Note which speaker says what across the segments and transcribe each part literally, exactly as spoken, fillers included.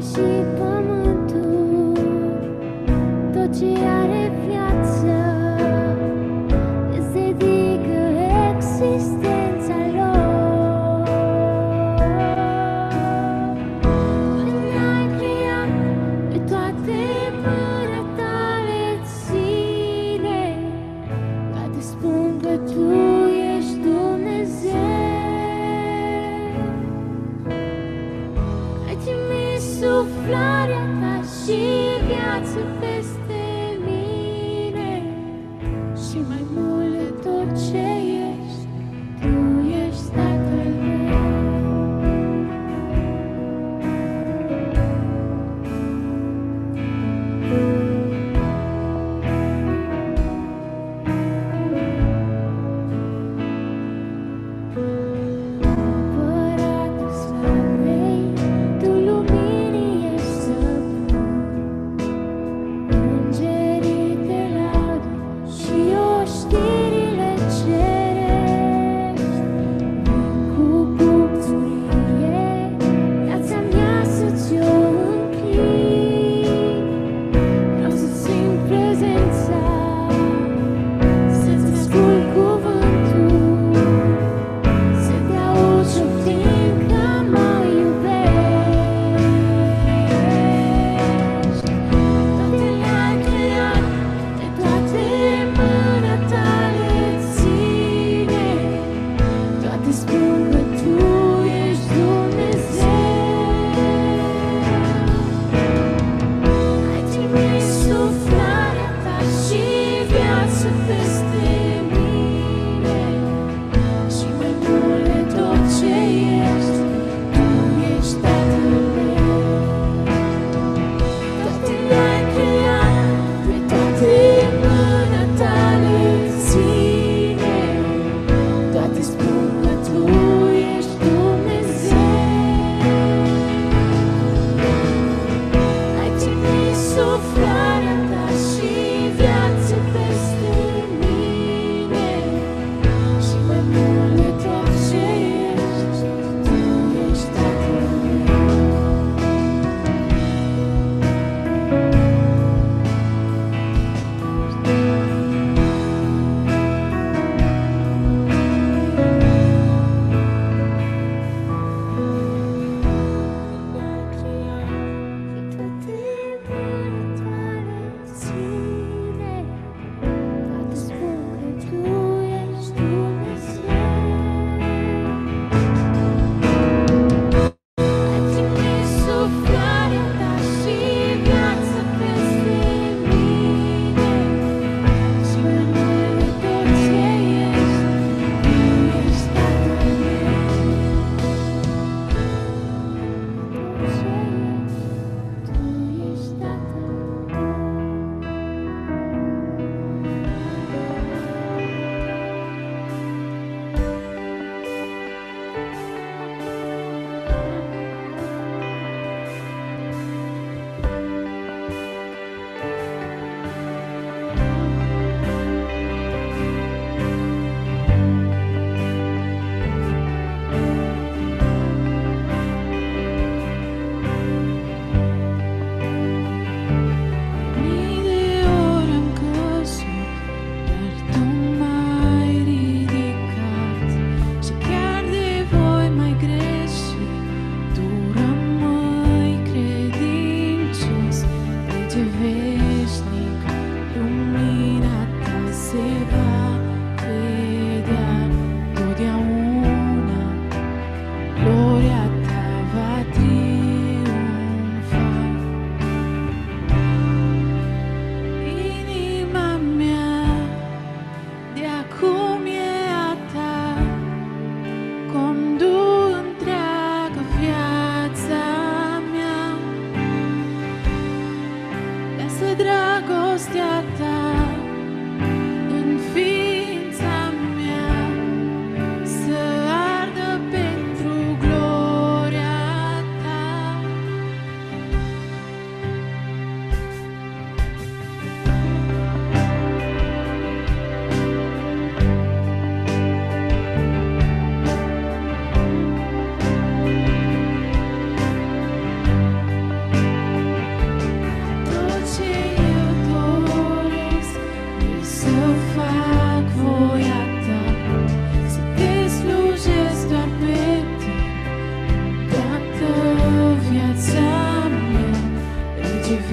Speaker 1: și pământul, tot ce are viață îți dedică existența lor. Când ai creat pe toate mâna ta le ține, toate spun că tu ești Dumnezeu. Ai trimis suflarea ta și viață peste mine și mai mult de tot ce ești, tu ești Tatăl meu. Împăratul slavei, tu luminii ești stăpân.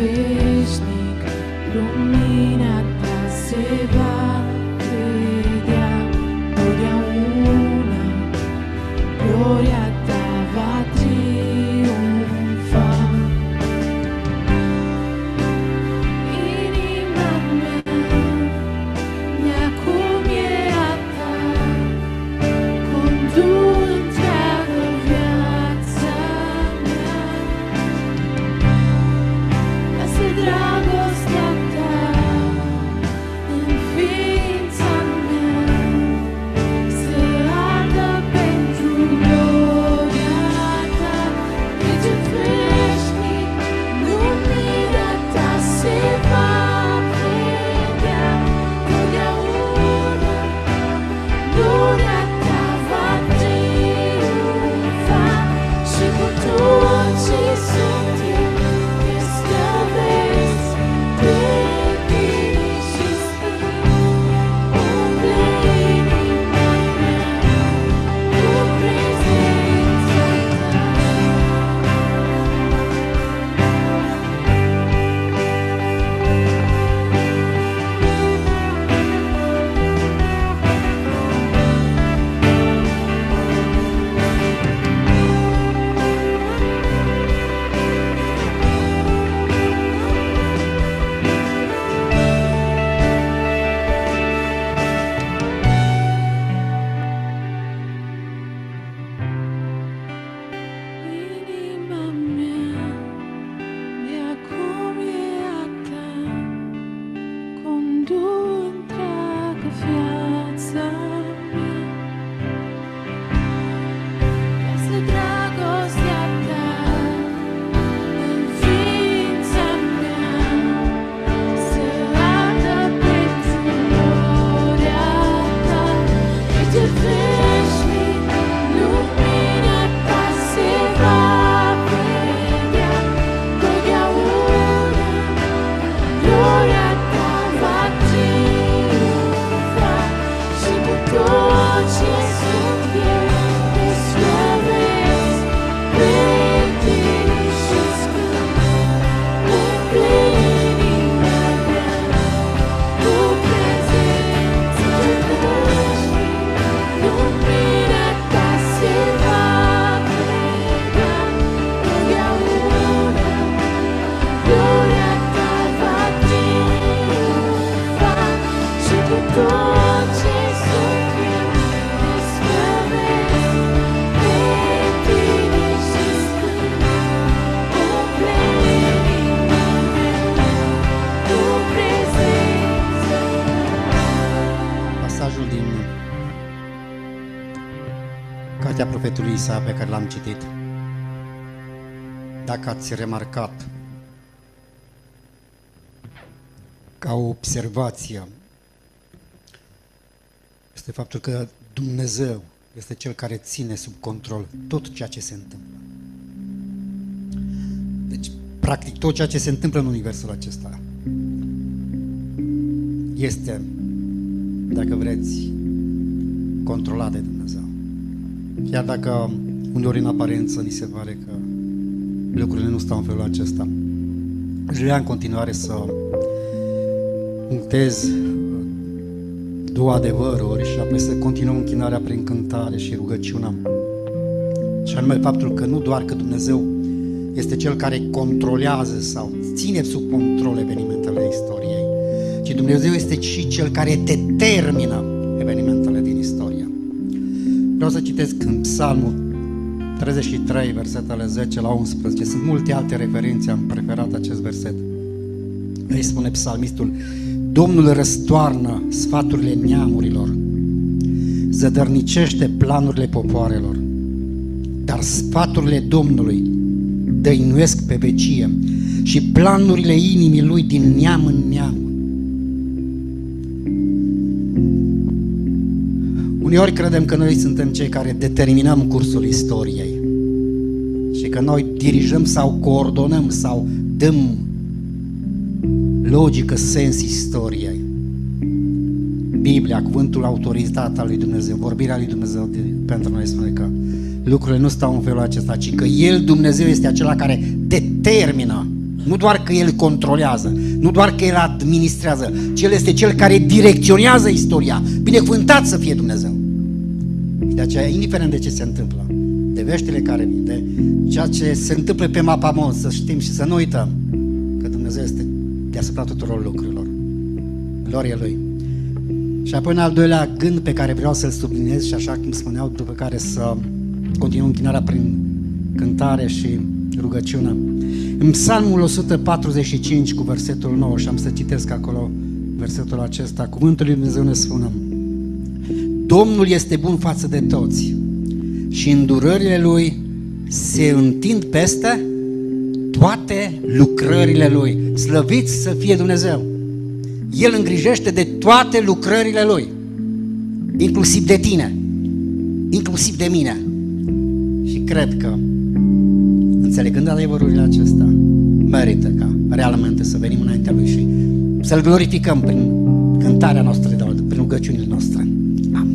Speaker 1: veșnic, lumina ta se va vedea totdeauna, gloria ta va triumfa. Inima mea, de-acum e a ta, condu întreagă viața mea. Lasă dragostea ta în ființa mea să ardă pentru gloria ta. Rege veșnic, lumina ta se va vedea totdeauna, gloria ta va triumfa. Și cu tot ce sunt eu, te slăvesc pe tine și spun, umple inima mea cu prezența ta. Inima mea, de-acum e a ta, condu întreagă viața mea. Lasă dragostea ta în ființa mea să ardă pentru gloria ta. Rege veșnic, lumina ta se va vedea totdeauna, gloria ta va triumfa. Și cu tot ce sunt eu, te slăvesc pe tine și spun, umple inima mea cu prezența ta. Lumina ta se va vedea totdeauna, gloria ta va triumfa. Și cu tot ce sunt eu, te slăvesc pe tine și spun, umple inima mea cu prezența ta.
Speaker 2: Pasajul din cartea profetului Isaia pe care l-am citit, dacă ați remarcat, ca o observație, este faptul că Dumnezeu este Cel care ține sub control tot ceea ce se întâmplă. Deci, practic, tot ceea ce se întâmplă în universul acesta este, dacă vreți, controlat de Dumnezeu. Chiar dacă uneori în aparență ni se pare că lucrurile nu stau în felul acesta, aș vrea în continuare să punctez două adevăruri și apoi să continuăm închinarea prin cântare și rugăciunea. Și anume faptul că nu doar că Dumnezeu este Cel care controlează sau ține sub control evenimentele istoriei, ci Dumnezeu este și Cel care determină evenimentele din istorie. Vreau să citesc în Psalmul treizeci și trei, versetele zece la unsprezece. Sunt multe alte referințe, am preferat acest verset. Îi spune psalmistul: Domnul răstoarnă sfaturile neamurilor, zădărnicește planurile popoarelor, dar sfaturile Domnului dăinuiesc pe vecie și planurile inimii Lui din neam în neam. Uneori credem că noi suntem cei care determinăm cursul istoriei și că noi dirijăm sau coordonăm sau dăm logică, sens istoriei. Biblia, cuvântul autorizat al lui Dumnezeu, vorbirea lui Dumnezeu de, pentru noi spune că lucrurile nu stau în felul acesta, ci că El, Dumnezeu, este acela care determină Nu doar că El controlează, nu doar că El administrează, ci El este Cel care direcționează istoria. Binecuvântat să fie Dumnezeu! Și de aceea, indiferent de ce se întâmplă, de veștile care vin, de ceea ce se întâmplă pe mapamon, să știm și să nu uităm că Dumnezeu este deasupra tuturor lucrurilor. Glorie Lui! Și apoi, în al doilea gând pe care vreau să-l subliniez și așa cum spuneau, după care să continuăm închinarea prin cântare și rugăciune. În Psalmul o sută patruzeci și cinci cu versetul nouă, și am să citesc acolo versetul acesta, cuvântul lui Dumnezeu ne spune: Domnul este bun față de toți și îndurările Lui se întind peste toate lucrările Lui. Slăviți să fie Dumnezeu! El îngrijește de toate lucrările Lui, inclusiv de tine, inclusiv de mine. Și cred că, înțelegând adevărurile acestea, merită ca realmente să venim înaintea Lui și să-L glorificăm prin cântarea noastră, prin rugăciunile noastre. Amin.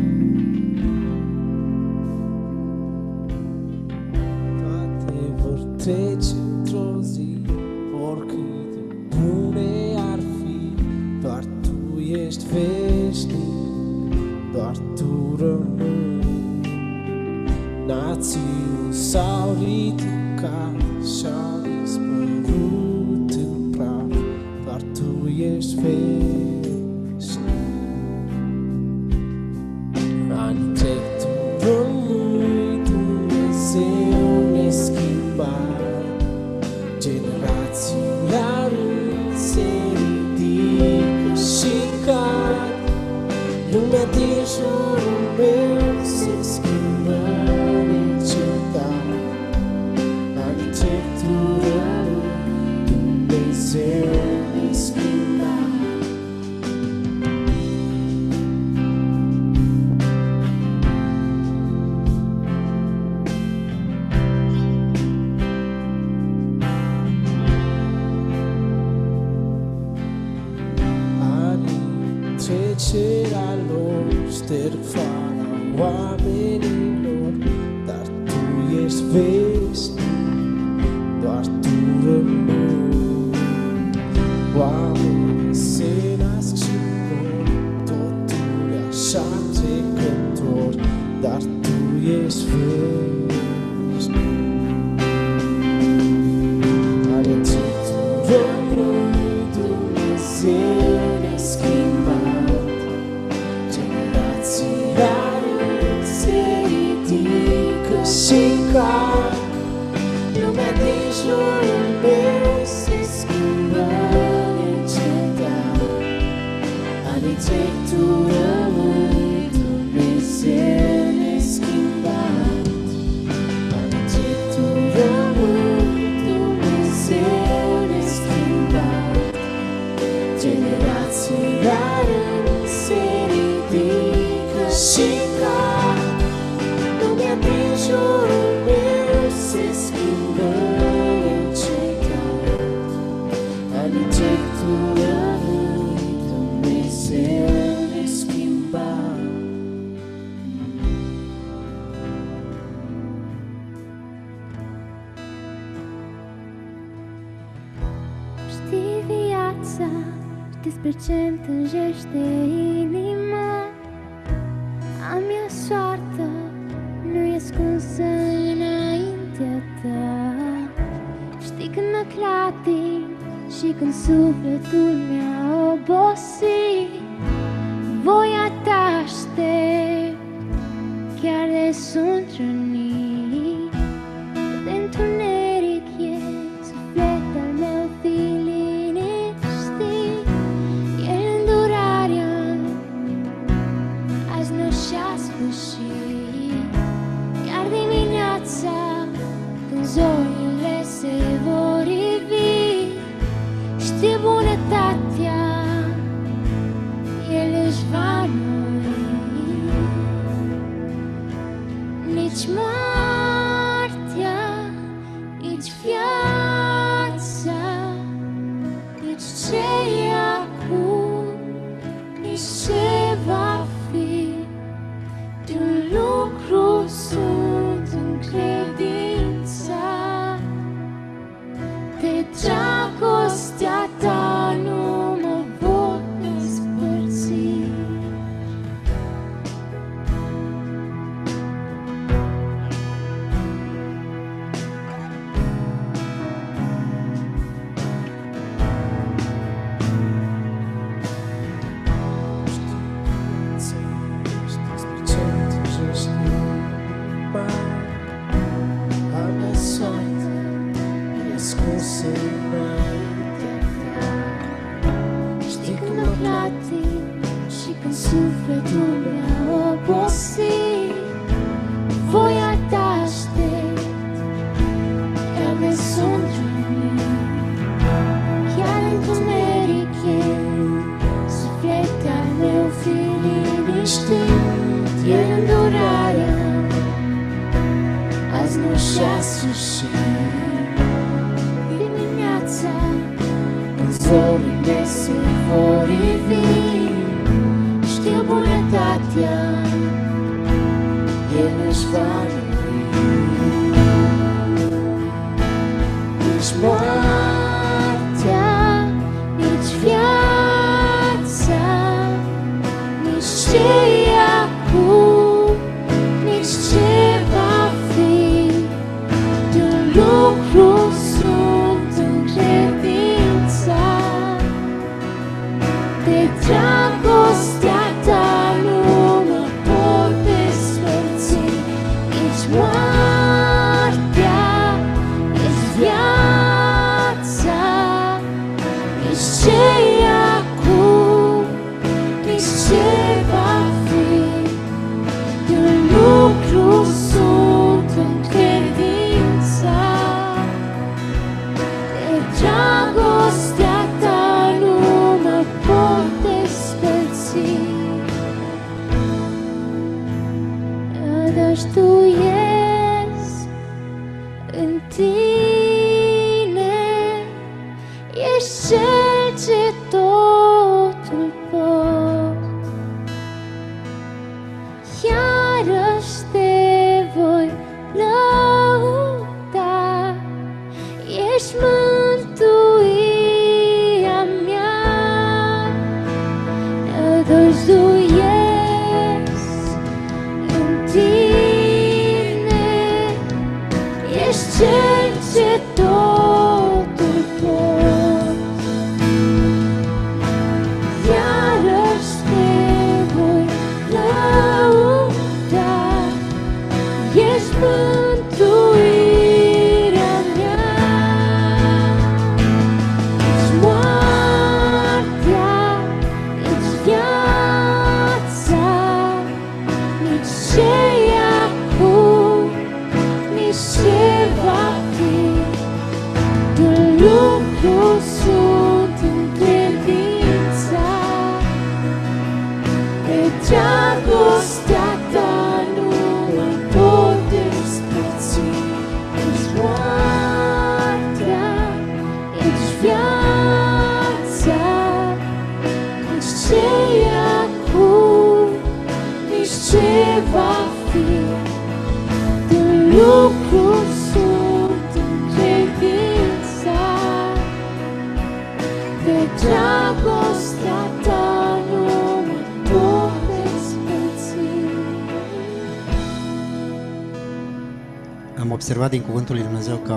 Speaker 3: Toate vor trece într-o zi, oricât de bune ar fi, doar Tu ești veșnic, doar Tu rămâi. Națiuni s-au ridicat și-au dispărut în praf, doar Tu ești veșnic. Anii trec, Tu rămâi, Dumnezeu neschimbat. Generații la rând se ridică și cad. Lumea din jurul meu se schimbă necetat. Anii trec, Tu rămâi, Dumnezeu neschimbat. Trecerea lor șterg fara oamenilor, dar Tu ești veșnic, doar Tu rămâi. Oamenii se nasc și mor, totul e așa trecător, dar Tu ești veșnic. Are ce Tu rămâi, Dumnezeu neschimbat. Și cad, lumea din jurul meu se schimbă necetat. Anii trec, Tu rămâi, Dumnezeu neschimbat. Anii trec, Tu rămâi, Dumnezeu neschimbat. Generații la rând se ridică și cad. Lumea din jurul meu se schimbă necetat. Anii trec, Tu rămâi, Dumnezeu neschimbat.
Speaker 1: Știi viața, știi despre ce-mi tânjește inima. A mea soartă nu-i ascunsă înaintea Ta. Știi când mă clatin și când sufletul mi-a obosit. Voia Ta aștept, chiar de sunt rănit. De întuneric e suflet al meu, fi liniștit. E îndurarea, azi nu și-a sfârșit. Iar dimineața, când zorile se vor ivi, știi bunătatea, El își va înoi. Nici moartea, nici viața, nici ce e acum, nici ce va fi, de un lucru sunt în credința. Te dragostea ta nu mă pot despărți. Știi când mă clatin și când sufletul mi-a obosit, voia ta aștept, chiar de sunt rănit, chiar întuneric e, suflet al meu fi liniștit, e îndurarea, azi nu și-a sfârșit. Zorile se vor ivi, știu bunătatea, El își va iubi. Nici moartea, nici viața, nici ce e acum, nici ce va fi, de un lucru sunt în credință. De dragostea ta nu mă pot despărți, nici moartea, nici viața, nici ce e acum, nici ce va fi, de un lucru sunt în credință. De dragostea ta nu mă pot despărți. Nădăjduiesc în tine, ești cel ce totul pot. Iarăși te voi lăuda, ești mântuirea mea. Nădăjduiesc în tine, ești cel ce totul pot. Iarăși te voi lăuda, ești mântuirea mea. Nici moartea, nici viața, nici ce e acum, nici ce va fi, de un lucru sunt în credința. De dragostea ta nu mă pot despărți, nici moartea, nici viața, nici ce e acum, nici ce va fi, de un lucru sunt în credința. De dragostea ta nu mă pot despărți.
Speaker 2: Am observat din cuvântul lui Dumnezeu că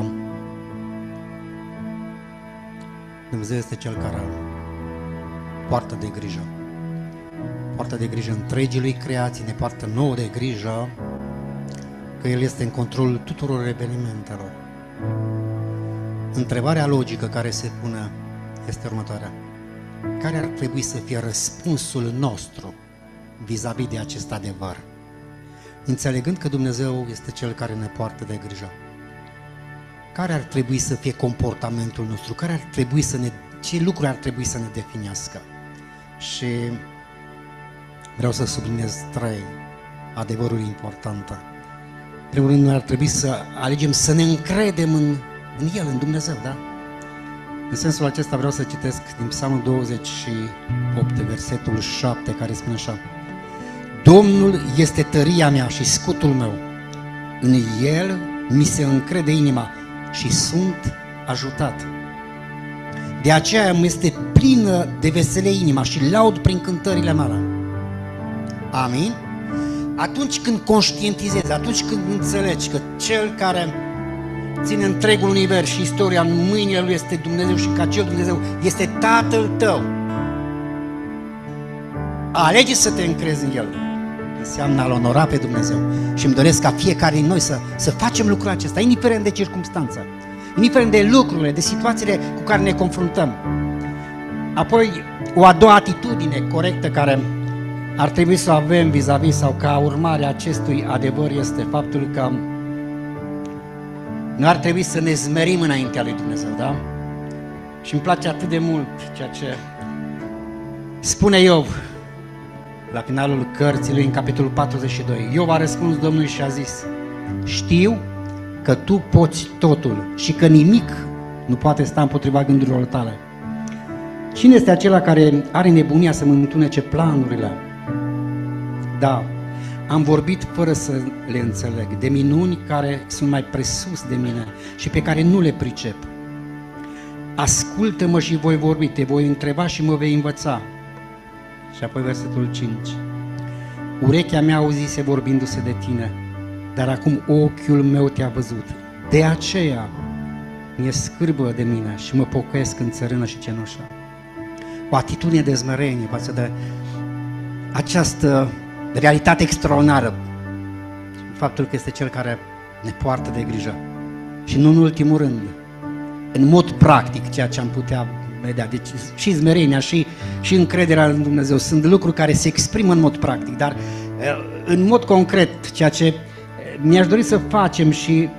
Speaker 2: Dumnezeu este Cel care poartă de grijă. Poartă de grijă întregii lui creații, ne poartă nouă de grijă că El este în controlul tuturor evenimentelor. Întrebarea logică care se pune este următoarea. Care ar trebui să fie răspunsul nostru vis-a-vis de acest adevăr? Înțelegând că Dumnezeu este Cel care ne poartă de grijă, care ar trebui să fie comportamentul nostru? Care ar trebui să ne, ce lucruri ar trebui să ne definească? Și vreau să subliniez trei adevăruri importante. În primul rând, noi ar trebui să alegem să ne încredem în, în El, în Dumnezeu, da? În sensul acesta vreau să citesc din Psalmul douăzeci și opt, versetul șapte, care spune așa: Domnul este tăria mea și scutul meu, în El mi se încrede inima și sunt ajutat. De aceea îmi este plină de veselie inima și laud prin cântările mele. Amin? Atunci când conștientizezi, atunci când înțelegi că Cel care ține întregul univers și istoria în mâinile Lui este Dumnezeu și că acel Dumnezeu este Tatăl tău, alege să te încrezi în El. Înseamnă a-L onora pe Dumnezeu. Și îmi doresc ca fiecare din noi să, să facem lucrul acesta, indiferent de circumstanță, indiferent de lucrurile, de situațiile cu care ne confruntăm. Apoi, o a doua atitudine corectă care ar trebui să o avem vis-a-vis sau ca urmare a acestui adevăr este faptul că noi ar trebui să ne zmerim înaintea lui Dumnezeu, da? Și îmi place atât de mult ceea ce spune Iov la finalul cărții lui în capitolul patruzeci și doi. Iov a răspuns Domnului și a zis: știu că tu poți totul și că nimic nu poate sta împotriva gândurilor tale. Cine este acela care are nebunia să mă întunece planurile? Da, am vorbit fără să le înțeleg, de minuni care sunt mai presus de mine și pe care nu le pricep. Ascultă-mă și voi vorbi, te voi întreba și mă vei învăța. Și apoi versetul cinci. Urechea mea auzise vorbindu-se de tine, dar acum ochiul meu te-a văzut. De aceea mi-e scârbă de mine și mă pocăiesc în țărână și cenușă. O atitudine de smerenie față de această realitate extraordinară, faptul că este Cel care ne poartă de grijă. Și nu în ultimul rând, în mod practic, ceea ce am putea vedea, deci și smerenia și, și încrederea în Dumnezeu sunt lucruri care se exprimă în mod practic, dar în mod concret, ceea ce mi-aș dori să facem și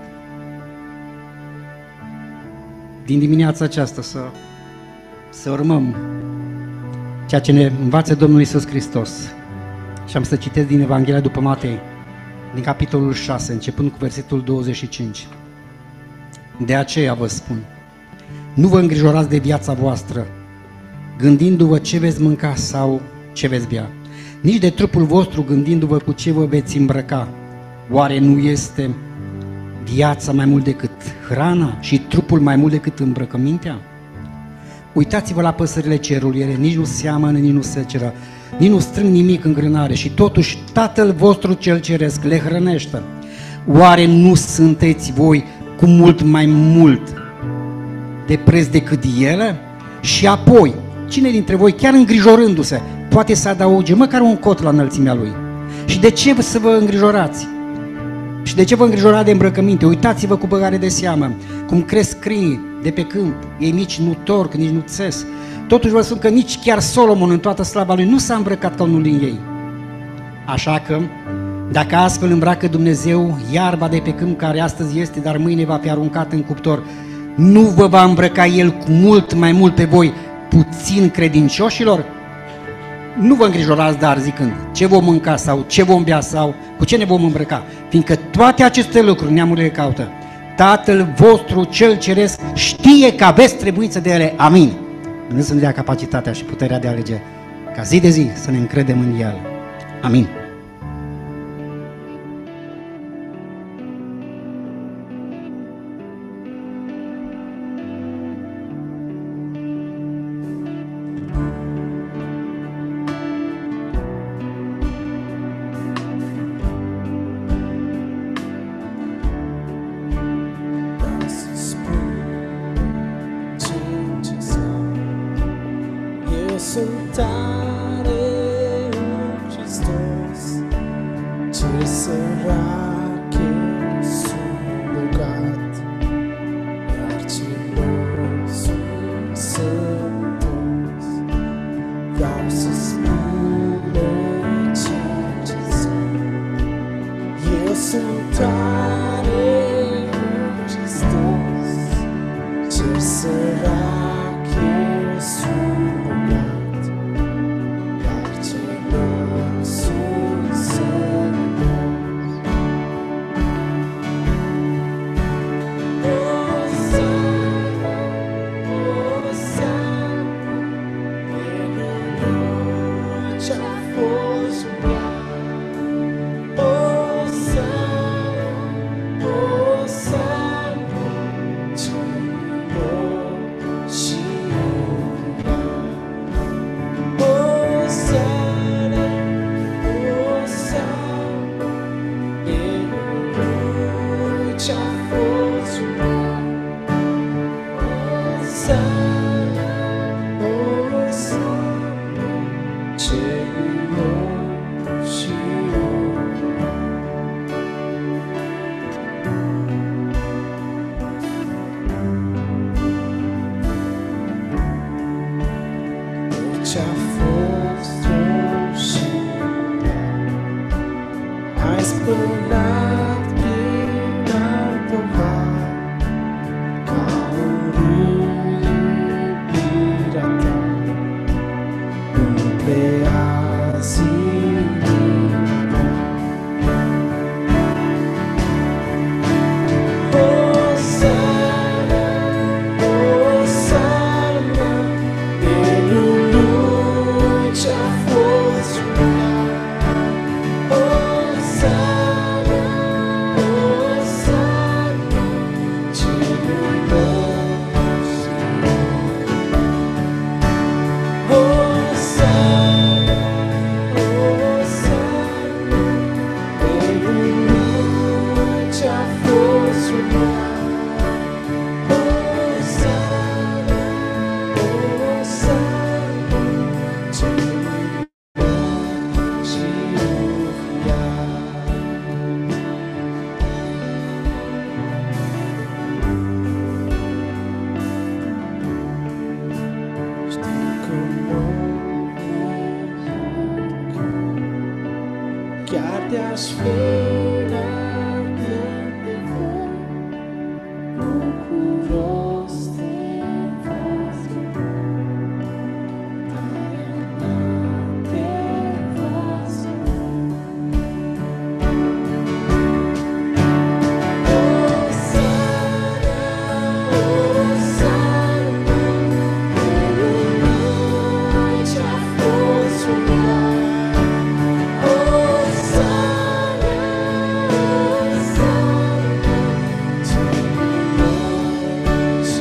Speaker 2: din dimineața aceasta să, să urmăm ceea ce ne învață Domnul Iisus Hristos. Și am să citesc din Evanghelia după Matei, din capitolul șase, începând cu versetul douăzeci și cinci. De aceea vă spun, nu vă îngrijorați de viața voastră, gândindu-vă ce veți mânca sau ce veți bea, nici de trupul vostru gândindu-vă cu ce vă veți îmbrăca. Oare nu este viața mai mult decât hrana și trupul mai mult decât îmbrăcămintea? Uitați-vă la păsările cerului, ele nici nu seamănă, nici nu seceră, nici nu strâng nimic în grânare și totuși Tatăl vostru cel ceresc le hrănește. Oare nu sunteți voi cu mult mai mult de preț decât ele? Și apoi, cine dintre voi, chiar îngrijorându-se, poate să adauge măcar un cot la înălțimea lui? Și de ce să vă îngrijorați? Și de ce vă îngrijorați de îmbrăcăminte? Uitați-vă cu băgare de seamă cum cresc câinii de pe câmp, ei nici nu torc, nici nu țes. Totuși vă spun că nici chiar Solomon în toată slava lui nu s-a îmbrăcat ca unul din ei. Așa că, dacă astfel îmbracă Dumnezeu iarba de pe câmp care astăzi este, dar mâine va fi aruncată în cuptor, nu vă va îmbrăca El cu mult mai mult pe voi, puțin credincioșilor? Nu vă îngrijorați, dar zicând, ce vom mânca sau ce vom bea sau cu ce ne vom îmbrăca, fiindcă toate aceste lucruri neamurile caută. Tatăl vostru cel ceresc știe că aveți trebuință de ele. Amin. Dumnezeu să ne dea capacitatea și puterea de a alege ca zi de zi să ne încredem în El. Amin.
Speaker 3: Osana, Osana, cerului nou și ce-a fost roșii, ai spălat prin altă har, ca un râu iubirea ta, umpleați inima. Osana, Osana, Elului ce-a fost rugat. Osana, Osana, cerului nou și Osana, Osana, Elului ce-a fost rugat. Osana, Osana, cerului nou și înviat. Știu că mă chiar te-aș fi adevăr, bucuros te văzut, te văzut. Osana, Osana, Elului ce-a fost rugat. Osana, Osana, cerului nou și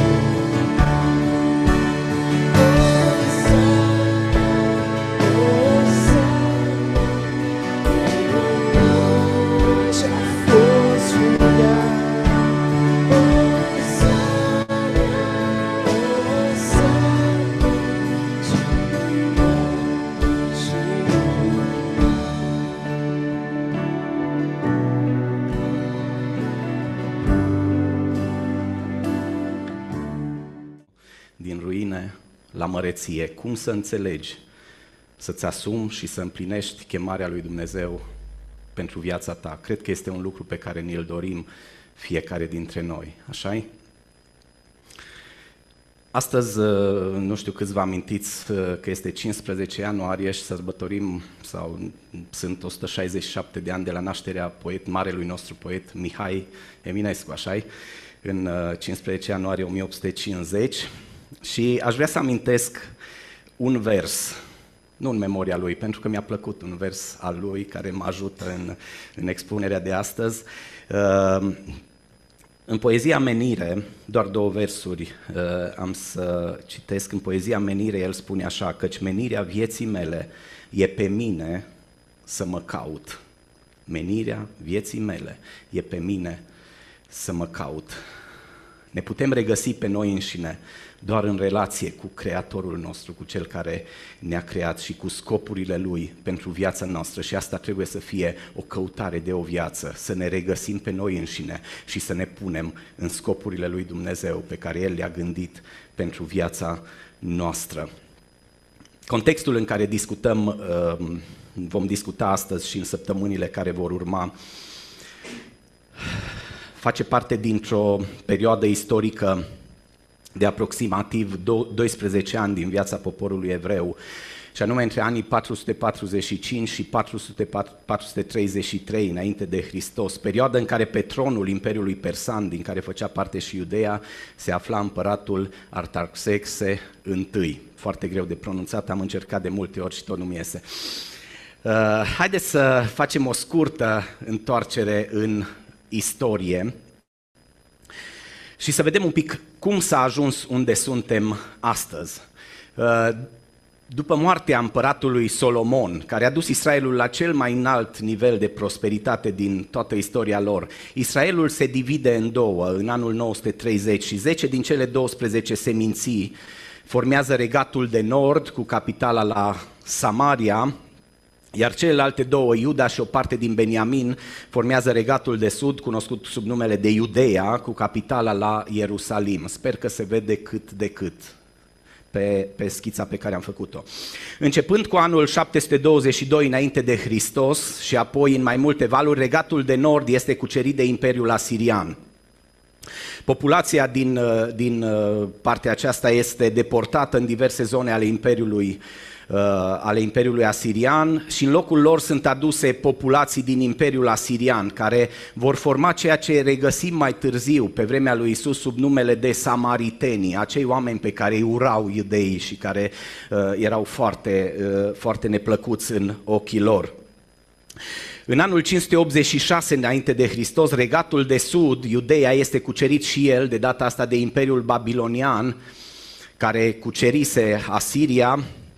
Speaker 4: din ruine la măreție. Cum să înțelegi, să-ți asumi și să împlinești chemarea lui Dumnezeu pentru viața ta? Cred că este un lucru pe care ni-l dorim fiecare dintre noi, așa-i? Astăzi, nu știu câți vă amintiți că este cincisprezece ianuarie și sărbătorim, sau sunt o sută șaizeci și șapte de ani de la nașterea poet, marelui nostru poet Mihai Eminescu, așa-i? În cincisprezece ianuarie o mie opt sute cincizeci. Și aș vrea să amintesc un vers, nu în memoria lui, pentru că mi-a plăcut un vers al lui care mă ajută în, în expunerea de astăzi. Uh, în poezia Menire, doar două versuri uh, am să citesc. În poezia Menire el spune așa: căci menirea vieții mele e pe mine să mă caut. Menirea vieții mele e pe mine să mă caut. Ne putem regăsi pe noi înșine doar în relație cu Creatorul nostru, cu Cel care ne-a creat și cu scopurile Lui pentru viața noastră, și asta trebuie să fie o căutare de o viață, să ne regăsim pe noi înșine și să ne punem în scopurile Lui Dumnezeu pe care El le-a gândit pentru viața noastră. Contextul în care discutăm, vom discuta astăzi și în săptămânile care vor urma, face parte dintr-o perioadă istorică de aproximativ doisprezece ani din viața poporului evreu, și anume între anii patru sute patruzeci și cinci și patru sute treizeci și trei înainte de Hristos, perioadă în care pe tronul Imperiului Persan, din care făcea parte și Iudeea, se afla împăratul Artaxerxe I. Foarte greu de pronunțat, am încercat de multe ori și tot nu mi iese. Uh, haideți să facem o scurtă întoarcere în istorie și să vedem un pic cum s-a ajuns unde suntem astăzi. După moartea împăratului Solomon, care a dus Israelul la cel mai înalt nivel de prosperitate din toată istoria lor, Israelul se divide în două în anul nouă sute treizeci și zece din cele douăsprezece seminții formează regatul de nord cu capitala la Samaria, iar celelalte două, Iuda și o parte din Beniamin, formează regatul de sud, cunoscut sub numele de Iudeea, cu capitala la Ierusalim. Sper că se vede cât de cât pe, pe schița pe care am făcut-o. Începând cu anul șapte sute douăzeci și doi înainte de Hristos și apoi în mai multe valuri, regatul de nord este cucerit de Imperiul Asirian. Populația din, din partea aceasta este deportată în diverse zone ale Imperiului ale Imperiului Asirian și în locul lor sunt aduse populații din Imperiul Asirian care vor forma ceea ce regăsim mai târziu pe vremea lui Isus sub numele de samaritenii, acei oameni pe care îi urau iudeii și care uh, erau foarte, uh, foarte neplăcuți în ochii lor. În anul cinci sute optzeci și șase înainte de Hristos, regatul de sud, Iudeea, este cucerit și el, de data asta de Imperiul Babilonian, care cucerise Asiria.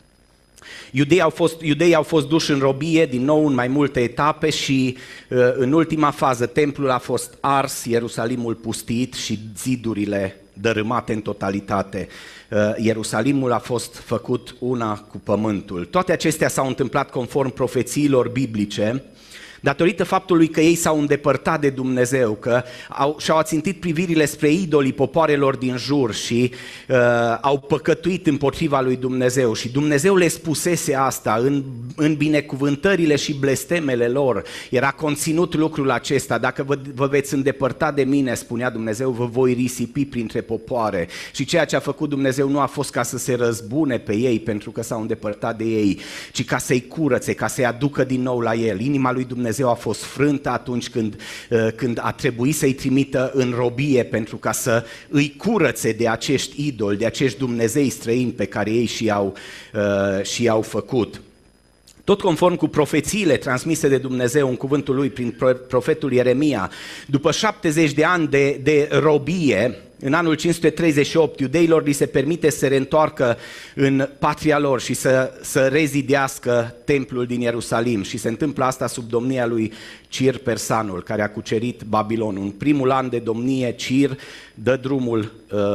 Speaker 4: Iudeii au fost, iudeii au fost duși în robie din nou în mai multe etape și în ultima fază templul a fost ars, Ierusalimul pustit și zidurile dărâmate în totalitate. Ierusalimul a fost făcut una cu pământul. Toate acestea s-au întâmplat conform profețiilor biblice, datorită faptului că ei s-au îndepărtat de Dumnezeu, că au, și-au ațintit privirile spre idolii popoarelor din jur și uh, au păcătuit împotriva lui Dumnezeu. Și Dumnezeu le spusese asta în, în binecuvântările și blestemele lor. Era conținut lucrul acesta: dacă vă, vă veți îndepărta de mine, spunea Dumnezeu, vă voi risipi printre popoare. Și ceea ce a făcut Dumnezeu nu a fost ca să se răzbune pe ei pentru că s-au îndepărtat de ei, ci ca să-i curățe, ca să-i aducă din nou la el. Inima lui Dumnezeu Dumnezeu a fost frântă atunci când, când a trebuit să-i trimită în robie pentru ca să îi curățe de acești idoli, de acești Dumnezei străini pe care ei și-au, și-au făcut. Tot conform cu profețiile transmise de Dumnezeu în cuvântul lui prin profetul Ieremia, după șaptezeci de ani de, de robie, în anul cinci sute treizeci și opt, iudeilor li se permite să se reîntoarcă în patria lor și să, să rezidească templul din Ierusalim. Și se întâmplă asta sub domnia lui Cir Persanul, care a cucerit Babilonul. În primul an de domnie, Cir dă drumul,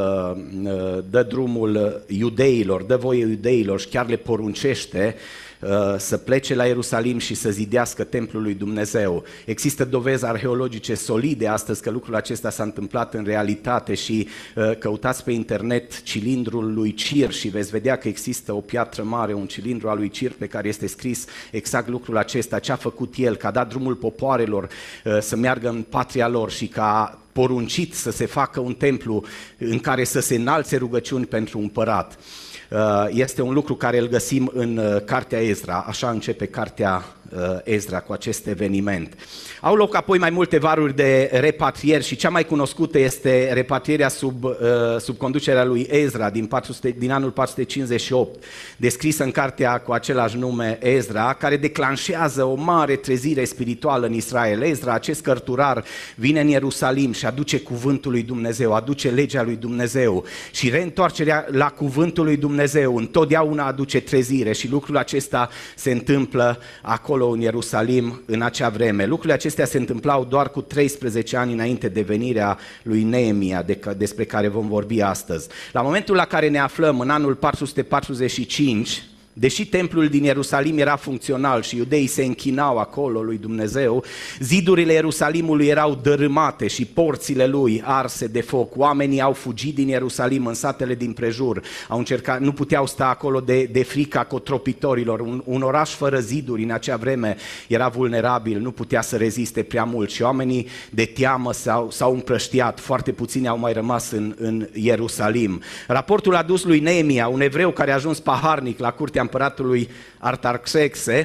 Speaker 4: dă drumul iudeilor, dă voie iudeilor și chiar le poruncește să plece la Ierusalim și să zidească templul lui Dumnezeu. Există dovezi arheologice solide astăzi că lucrul acesta s-a întâmplat în realitate și uh, căutați pe internet cilindrul lui Cir și veți vedea că există o piatră mare, un cilindru al lui Cir pe care este scris exact lucrul acesta, ce a făcut el, că a dat drumul popoarelor uh, să meargă în patria lor și că a poruncit să se facă un templu în care să se înalțe rugăciuni pentru împărat. Este un lucru care îl găsim în cartea Ezra, așa începe cartea Ezra cu acest eveniment. Au loc apoi mai multe valuri de repatrieri și cea mai cunoscută este repatrierea sub, sub conducerea lui Ezra din, patru sute, din anul patru sute cincizeci și opt, descrisă în cartea cu același nume Ezra, care declanșează o mare trezire spirituală în Israel. Ezra, acest cărturar, vine în Ierusalim și aduce cuvântul lui Dumnezeu, aduce legea lui Dumnezeu și reîntoarcerea la cuvântul lui Dumnezeu întotdeauna aduce trezire și lucrul acesta se întâmplă acolo în Ierusalim în acea vreme. Lucrurile acestea se întâmplau doar cu treisprezece ani înainte de venirea lui Neemia, de, despre care vom vorbi astăzi. La momentul la care ne aflăm, în anul patru sute patruzeci și cinci, deși templul din Ierusalim era funcțional și iudeii se închinau acolo lui Dumnezeu, zidurile Ierusalimului erau dărâmate și porțile lui arse de foc. Oamenii au fugit din Ierusalim în satele din prejur, au încercat, nu puteau sta acolo de, de frica cotropitorilor. Un, un oraș fără ziduri în acea vreme era vulnerabil, nu putea să reziste prea mult și oamenii de teamă s-au, s-au împrăștiat, foarte puțini au mai rămas în, în Ierusalim. Raportul adus lui Neemia, un evreu care a ajuns paharnic la curtea împăratului Artaxerxe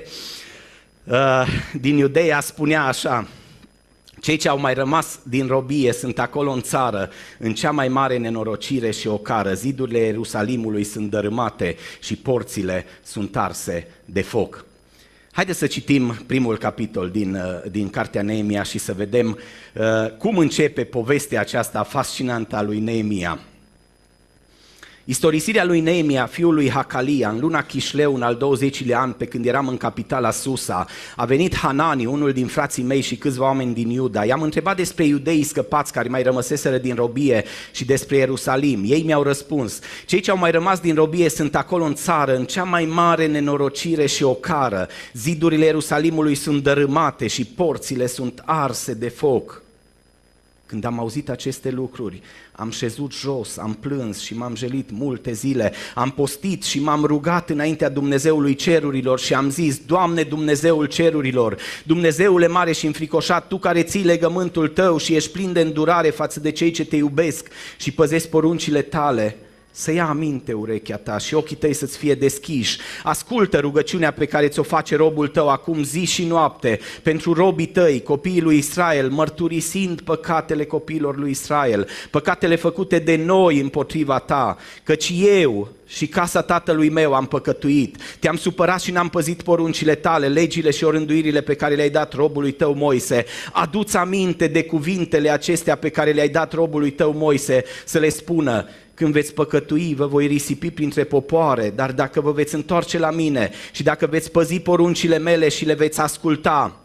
Speaker 4: din Iudeea, spunea așa: cei ce au mai rămas din robie sunt acolo în țară, în cea mai mare nenorocire și ocară. Zidurile Ierusalimului sunt dărâmate și porțile sunt arse de foc. Haideți să citim primul capitol din, din cartea Neemia și să vedem uh, cum începe povestea aceasta fascinantă a lui Neemia. Istorisirea lui Neemia, fiul lui Hakalia, în luna Chisleu, în al douăzecilea an, pe când eram în capitala Susa, a venit Hanani, unul din frații mei și câțiva oameni din Iuda. I-am întrebat despre iudeii scăpați care mai rămăseseră din robie și despre Ierusalim. Ei mi-au răspuns: cei ce au mai rămas din robie sunt acolo în țară, în cea mai mare nenorocire și ocară. Zidurile Ierusalimului sunt dărâmate și porțile sunt arse de foc. Când am auzit aceste lucruri, am șezut jos, am plâns și m-am jelit multe zile, am postit și m-am rugat înaintea Dumnezeului cerurilor și am zis: Doamne, Dumnezeul cerurilor, Dumnezeule mare și înfricoșat, Tu care ții legământul Tău și ești plin de îndurare față de cei ce Te iubesc și păzesc poruncile Tale, să ia aminte urechea ta și ochii tăi să-ți fie deschiși. Ascultă rugăciunea pe care ți-o face robul tău acum zi și noapte pentru robii tăi, copiii lui Israel, mărturisind păcatele copiilor lui Israel, păcatele făcute de noi împotriva ta, căci eu și casa tatălui meu am păcătuit. Te-am supărat și n-am păzit poruncile tale, legile și orânduirile pe care le-ai dat robului tău Moise. Adu-ți aminte de cuvintele acestea pe care le-ai dat robului tău Moise, să le spună: când veți păcătui, vă voi risipi printre popoare, dar dacă vă veți întoarce la mine și dacă veți păzi poruncile mele și le veți asculta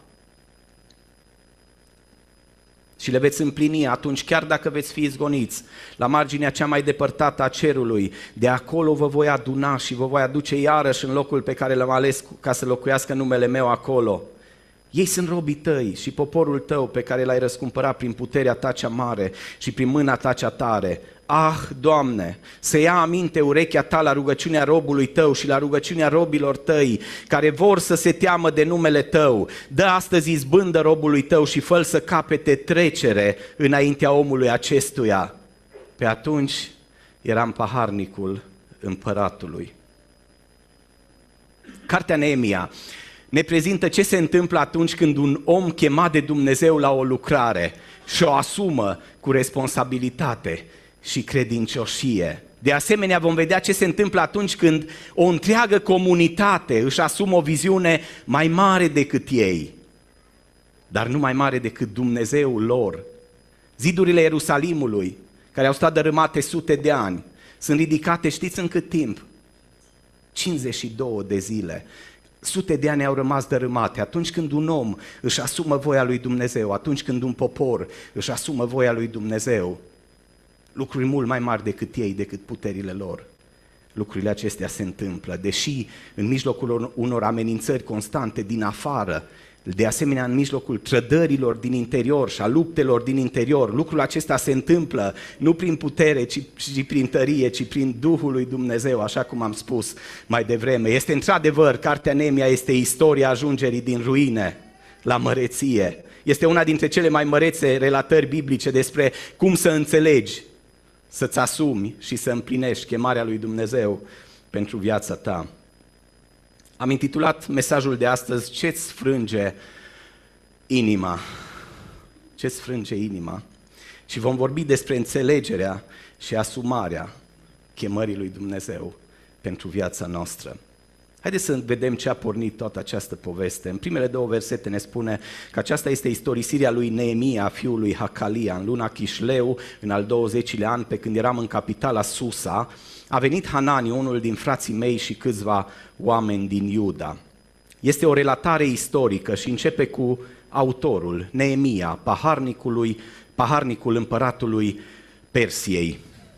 Speaker 4: și le veți împlini, atunci chiar dacă veți fi izgoniți la marginea cea mai depărtată a cerului, de acolo vă voi aduna și vă voi aduce iarăși în locul pe care l-am ales ca să locuiască numele meu acolo. Ei sunt robii tăi și poporul tău pe care l-ai răscumpărat prin puterea ta cea mare și prin mâna ta cea tare. Ah, Doamne, să ia aminte urechea ta la rugăciunea robului tău și la rugăciunea robilor tăi, care vor să se teamă de numele tău. Dă astăzi izbândă robului tău și fă-l să capete trecere înaintea omului acestuia. Pe atunci eram paharnicul împăratului. Cartea Neemia ne prezintă ce se întâmplă atunci când un om chemat de Dumnezeu la o lucrare și o asumă cu responsabilitate și credincioșie. De asemenea, vom vedea ce se întâmplă atunci când o întreagă comunitate își asumă o viziune mai mare decât ei, dar nu mai mare decât Dumnezeul lor. Zidurile Ierusalimului, care au stat dărâmate sute de ani, sunt ridicate, știți în cât timp? cincizeci și două de zile. Sute de ani au rămas dărâmate. Atunci când un om își asumă voia lui Dumnezeu, atunci când un popor își asumă voia lui Dumnezeu, lucruri mult mai mari decât ei, decât puterile lor, lucrurile acestea se întâmplă. Deși în mijlocul unor amenințări constante din afară, de asemenea în mijlocul trădărilor din interior și a luptelor din interior, lucrul acesta se întâmplă nu prin putere, ci, ci prin tărie, ci prin Duhul lui Dumnezeu, așa cum am spus mai devreme. Este într-adevăr, cartea Neemia este istoria ajungerii din ruine la măreție. Este una dintre cele mai mărețe relatări biblice despre cum să înțelegi, să-ți asumi și să împlinești chemarea lui Dumnezeu pentru viața ta. Am intitulat mesajul de astăzi: Ce-ți frânge inima? Ce-ți frânge inima? Și vom vorbi despre înțelegerea și asumarea chemării lui Dumnezeu pentru viața noastră. Haideți să vedem ce a pornit toată această poveste. În primele două versete ne spune că aceasta este istorisirea lui Neemia, fiul lui Hakalia. În luna Chisleu, în al douăzecilea an, pe când eram în capitala Susa, a venit Hanani, unul din frații mei și câțiva oameni din Iuda. Este o relatare istorică și începe cu autorul, Neemia, paharnicului, paharnicul împăratului Persiei.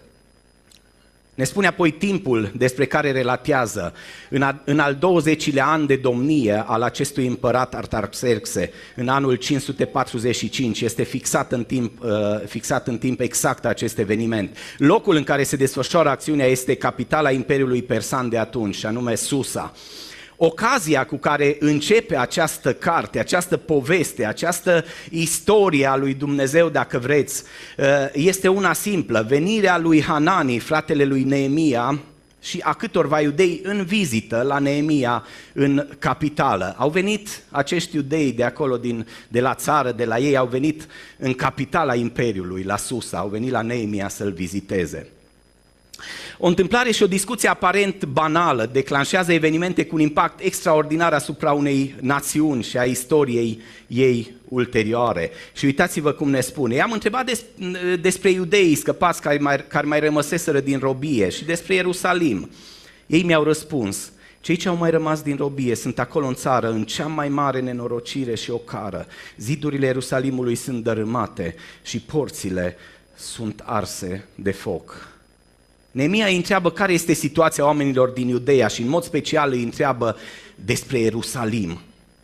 Speaker 4: Ne spune apoi timpul despre care relatează. În, a, în al douăzecilea an de domnie al acestui împărat Artaxerxe, în anul cinci sute patruzeci și cinci, este fixat în timp, uh, fixat în timp exact acest eveniment. Locul în care se desfășoară acțiunea este capitala Imperiului Persan de atunci, și anume Susa. Ocazia cu care începe această carte, această poveste, această istorie a lui Dumnezeu, dacă vreți, este una simplă: venirea lui Hanani, fratele lui Neemia, și a câtorva iudei în vizită la Neemia în capitală. Au venit acești iudei de acolo, din, de la țară, de la ei, au venit în capitala Imperiului, la Susa, au venit la Neemia să-l viziteze. O întâmplare și o discuție aparent banală declanșează evenimente cu un impact extraordinar asupra unei națiuni și a istoriei ei ulterioare. Și uitați-vă cum ne spune. I-am întrebat des, despre iudeii scăpați care mai, care mai rămăseseră din robie și despre Ierusalim. Ei mi-au răspuns: cei ce au mai rămas din robie sunt acolo în țară, în cea mai mare nenorocire și ocară. Zidurile Ierusalimului sunt dărâmate și porțile sunt arse de foc. Neemia îi întreabă care este situația oamenilor din Iudeea și în mod special îi întreabă despre Ierusalim.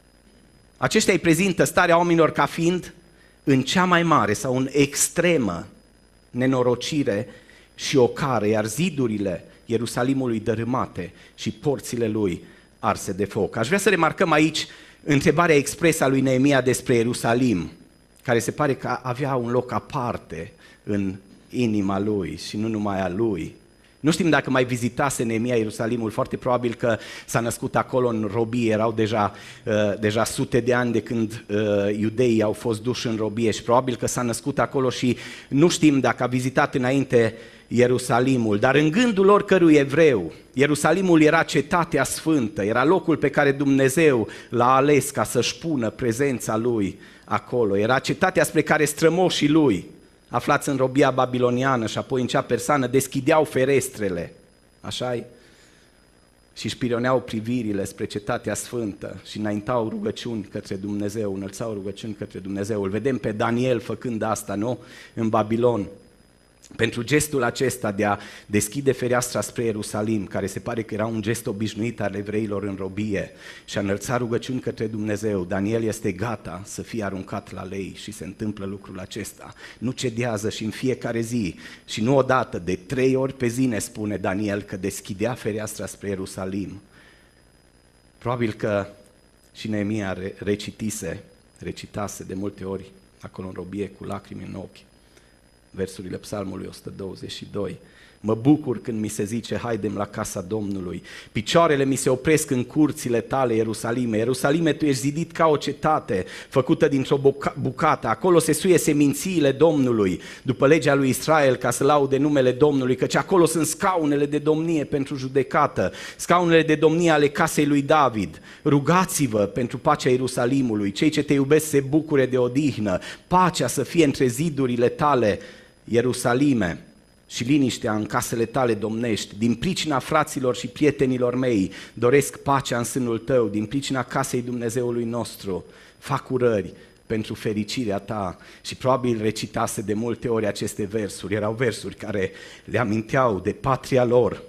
Speaker 4: Aceștia îi prezintă starea oamenilor ca fiind în cea mai mare sau în extremă nenorocire și ocară, iar zidurile Ierusalimului dărâmate și porțile lui arse de foc. Aș vrea să remarcăm aici întrebarea expresă a lui Neemia despre Ierusalim, care se pare că avea un loc aparte în inima lui și nu numai a lui. Nu știm dacă mai vizitase Neemia Ierusalimul, foarte probabil că s-a născut acolo în robie, erau deja, uh, deja sute de ani de când uh, iudeii au fost duși în robie și probabil că s-a născut acolo și nu știm dacă a vizitat înainte Ierusalimul, dar în gândul oricărui evreu, Ierusalimul era cetatea sfântă, era locul pe care Dumnezeu l-a ales ca să-și pună prezența lui acolo, era cetatea spre care strămoșii lui, aflați în robia babiloniană și apoi în cea persană, deschideau ferestrele, așa-i? Și își pironeau privirile spre cetatea sfântă și înaintau rugăciuni către Dumnezeu, înălțau rugăciuni către Dumnezeu. Îl vedem pe Daniel făcând asta, nu? În Babilon. Pentru gestul acesta de a deschide fereastra spre Ierusalim, care se pare că era un gest obișnuit al evreilor în robie, și a înălța rugăciuni către Dumnezeu, Daniel este gata să fie aruncat la lei și se întâmplă lucrul acesta. Nu cedează și în fiecare zi, și nu odată, de trei ori pe zi ne spune Daniel că deschidea fereastra spre Ierusalim. Probabil că și Neemia recitise, recitase de multe ori acolo în robie cu lacrimi în ochi versurile Psalmului o sută douăzeci și doi. Mă bucur când mi se zice, haidem la casa Domnului. Picioarele mi se opresc în curțile tale, Ierusalime. Ierusalime, tu ești zidit ca o cetate, făcută dintr-o bucată. Acolo se suie semințiile Domnului, după legea lui Israel, ca să laude numele Domnului, căci acolo sunt scaunele de domnie pentru judecată, scaunele de domnie ale casei lui David. Rugați-vă pentru pacea Ierusalimului. Cei ce te iubesc se bucure de odihnă. Pacea să fie între zidurile tale, Ierusalime, și liniștea în casele tale domnești. Din pricina fraților și prietenilor mei doresc pacea în sânul tău, din pricina casei Dumnezeului nostru fac urări pentru fericirea ta. Și probabil recitase de multe ori aceste versuri, erau versuri care le aminteau de patria lor.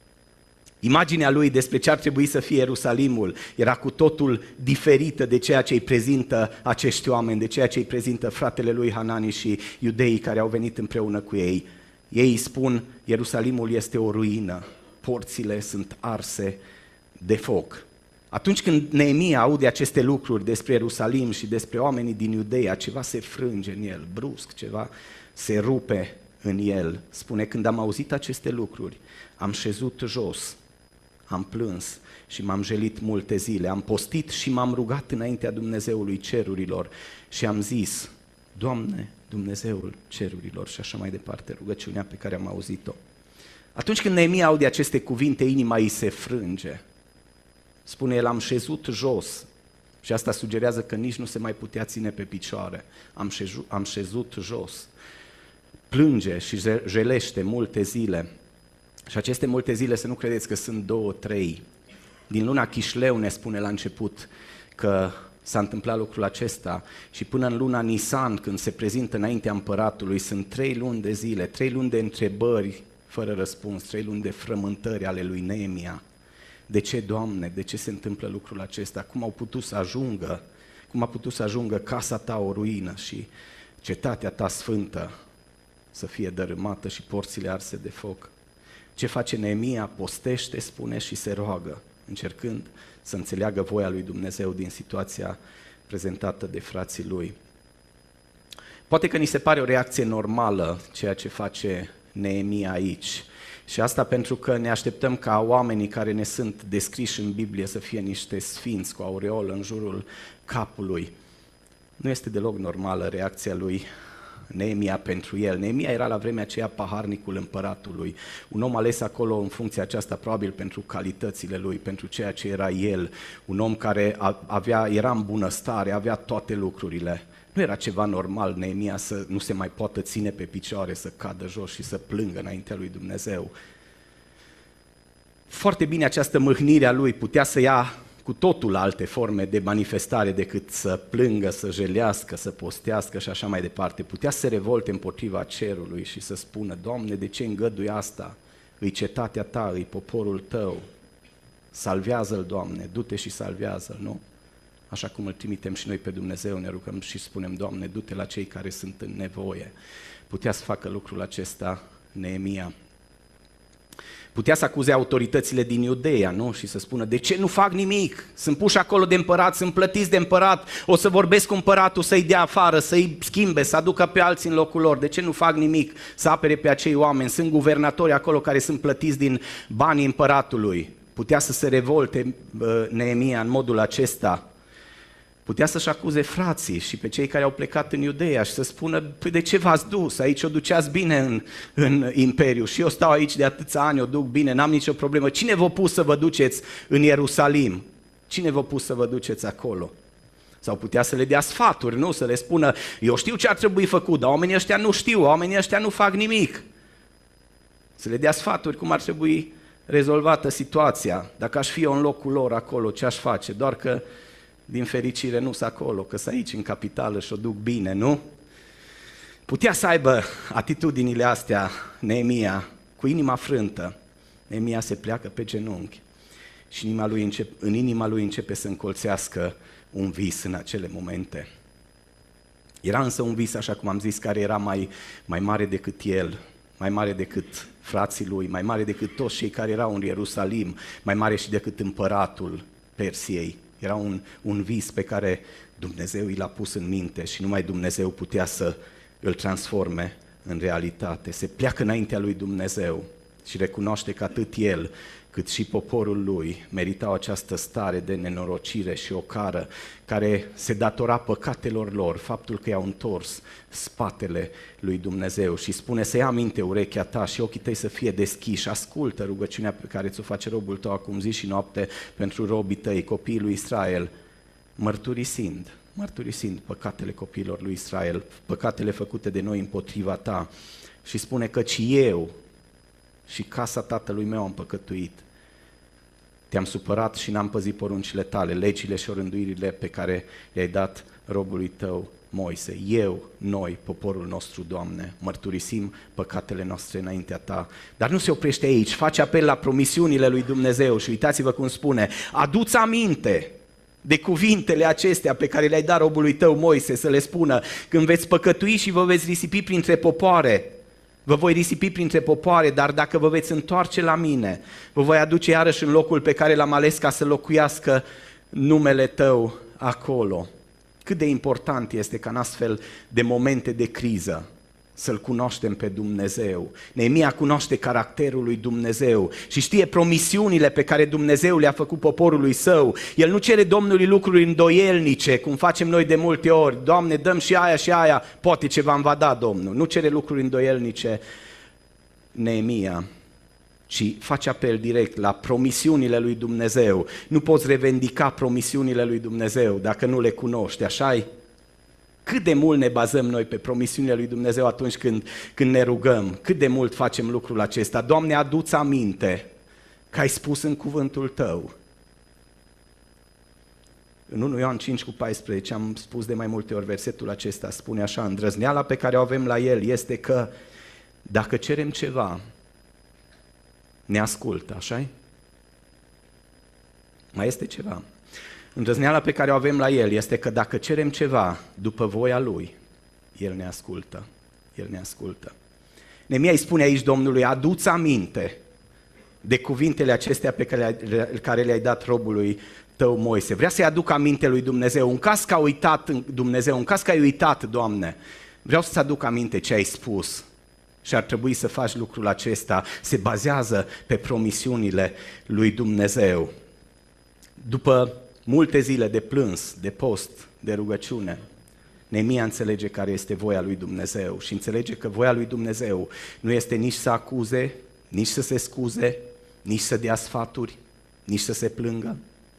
Speaker 4: Imaginea lui despre ce ar trebui să fie Ierusalimul era cu totul diferită de ceea ce îi prezintă acești oameni, de ceea ce îi prezintă fratele lui Hanani și iudeii care au venit împreună cu ei. Ei îi spun, Ierusalimul este o ruină, porțile sunt arse de foc. Atunci când Neemia aude aceste lucruri despre Ierusalim și despre oamenii din Iudeea, ceva se frânge în el, brusc, ceva se rupe în el. Spune, când am auzit aceste lucruri, am șezut jos, am plâns și m-am jelit multe zile, am postit și m-am rugat înaintea Dumnezeului cerurilor și am zis, Doamne, Dumnezeul cerurilor, și așa mai departe, rugăciunea pe care am auzit-o. Atunci când Neemia aude aceste cuvinte, inima îi se frânge. Spune el, am șezut jos, și asta sugerează că nici nu se mai putea ține pe picioare. Am, șezu, am șezut jos. Plânge și jelește multe zile. Și aceste multe zile, să nu credeți că sunt două, trei. Din luna Chișleu ne spune la început că s-a întâmplat lucrul acesta și până în luna Nisan, când se prezintă înaintea împăratului, sunt trei luni de zile, trei luni de întrebări fără răspuns, trei luni de frământări ale lui Neemia. De ce, Doamne, de ce se întâmplă lucrul acesta? Cum au putut să ajungă, cum a putut să ajungă casa ta o ruină și cetatea ta sfântă să fie dărâmată și porțile arse de foc? Ce face Neemia? Postește, spune, și se roagă, încercând să înțeleagă voia lui Dumnezeu din situația prezentată de frații lui. Poate că ni se pare o reacție normală ceea ce face Neemia aici. Și asta pentru că ne așteptăm ca oamenii care ne sunt descriși în Biblie să fie niște sfinți cu aureolă în jurul capului. Nu este deloc normală reacția lui Neemia pentru el. Neemia era la vremea aceea paharnicul împăratului, un om ales acolo în funcția aceasta probabil pentru calitățile lui, pentru ceea ce era el, un om care avea, era în bunăstare, avea toate lucrurile. Nu era ceva normal Neemia să nu se mai poată ține pe picioare, să cadă jos și să plângă înaintea lui Dumnezeu. Foarte bine această mâhnire a lui putea să ia cu totul alte forme de manifestare decât să plângă, să jelească, să postească și așa mai departe. Putea să se revolte împotriva cerului și să spună: Doamne, de ce îngădui asta? Îi cetatea ta, îi poporul tău. Salvează-l, Doamne, du-te și salvează-l, nu? Așa cum îl trimitem și noi pe Dumnezeu, ne rugăm și spunem: Doamne, du-te la cei care sunt în nevoie. Putea să facă lucrul acesta Neemia. Putea să acuze autoritățile din Iudeea, nu? Și să spună: de ce nu fac nimic? Sunt puși acolo de împărat, sunt plătiți de împărat, o să vorbesc cu împăratul să-i dea afară, să-i schimbe, să aducă pe alții în locul lor. De ce nu fac nimic să apere pe acei oameni? Sunt guvernatori acolo care sunt plătiți din banii împăratului. Putea să se revolte Neemia în modul acesta. Putea să-și acuze frații și pe cei care au plecat în Iudeea și să spună: păi de ce v-ați dus? Aici o duceați bine în, în imperiu și eu stau aici de atâția ani, o duc bine, n-am nicio problemă. Cine v-a pus să vă duceți în Ierusalim? Cine v-a pus să vă duceți acolo? Sau putea să le dea sfaturi, nu? Să le spună: eu știu ce ar trebui făcut, dar oamenii ăștia nu știu, oamenii ăștia nu fac nimic. Să le dea sfaturi cum ar trebui rezolvată situația. Dacă aș fi eu în locul lor acolo, ce aș face? Doar că din fericire nu sunt acolo, că sunt aici în capitală și o duc bine, nu? Putea să aibă atitudinile astea Neemia, cu inima frântă. Neemia se pleacă pe genunchi și inima lui începe, în inima lui începe să încolțească un vis în acele momente. Era însă un vis, așa cum am zis, care era mai, mai mare decât el, mai mare decât frații lui, mai mare decât toți cei care erau în Ierusalim, mai mare și decât împăratul Persiei. Era un, un vis pe care Dumnezeu i l-a pus în minte și numai Dumnezeu putea să îl transforme în realitate. Se pleacă înaintea lui Dumnezeu și recunoaște că atât el cât și poporul lui meritau această stare de nenorocire și ocară care se datora păcatelor lor, faptul că i-au întors spatele lui Dumnezeu. Și spune să ia aminte urechea ta și ochii tăi să fie deschiși, ascultă rugăciunea pe care ți-o face robul tău acum zi și noapte pentru robii tăi, copiii lui Israel, mărturisind, mărturisind păcatele copiilor lui Israel, păcatele făcute de noi împotriva ta. Și spune: căci eu și casa tatălui meu am păcătuit. Te-am supărat și n-am păzit poruncile tale, legile și orânduirile pe care le-ai dat robului tău Moise. Eu, noi, poporul nostru, Doamne, mărturisim păcatele noastre înaintea ta. Dar nu se oprește aici, face apel la promisiunile lui Dumnezeu și uitați-vă cum spune: adu-ți aminte de cuvintele acestea pe care le-ai dat robului tău Moise, să le spună: când veți păcătui și vă veți risipi printre popoare, vă voi risipi printre popoare, dar dacă vă veți întoarce la mine, vă voi aduce iarăși în locul pe care l-am ales ca să locuiască numele tău acolo. Cât de important este ca în astfel de momente de criză să-L cunoaștem pe Dumnezeu. Neemia cunoaște caracterul lui Dumnezeu și știe promisiunile pe care Dumnezeu le-a făcut poporului său. El nu cere Domnului lucruri îndoielnice, cum facem noi de multe ori. Doamne, dăm și aia și aia, poate ceva îmi va da Domnul. Nu cere lucruri îndoielnice Neemia, ci face apel direct la promisiunile lui Dumnezeu. Nu poți revendica promisiunile lui Dumnezeu dacă nu le cunoști, așa-i? Cât de mult ne bazăm noi pe promisiunile lui Dumnezeu atunci când, când ne rugăm? Cât de mult facem lucrul acesta? Doamne, adu-ți aminte că ai spus în cuvântul tău. În unu Ioan cinci cu paisprezece am spus de mai multe ori versetul acesta, spune așa: îndrăzneala pe care o avem la El este că dacă cerem ceva, ne ascultă, așa-i? Mai este ceva. Îndrăzneala pe care o avem la El este că dacă cerem ceva după voia Lui, El ne ascultă. El ne ascultă. Neemia îi spune aici Domnului: adu-ți aminte de cuvintele acestea pe care, care le-ai dat robului tău Moise. Vrea să-i aduc aminte lui Dumnezeu. În caz că a uitat Dumnezeu, în caz că ai uitat, Doamne, vreau să-ți aduc aminte ce ai spus. Și ar trebui să faci lucrul acesta. Se bazează pe promisiunile lui Dumnezeu. După multe zile de plâns, de post, de rugăciune, Neemia înțelege care este voia lui Dumnezeu și înțelege că voia lui Dumnezeu nu este nici să acuze, nici să se scuze, nici să dea sfaturi, nici să se plângă,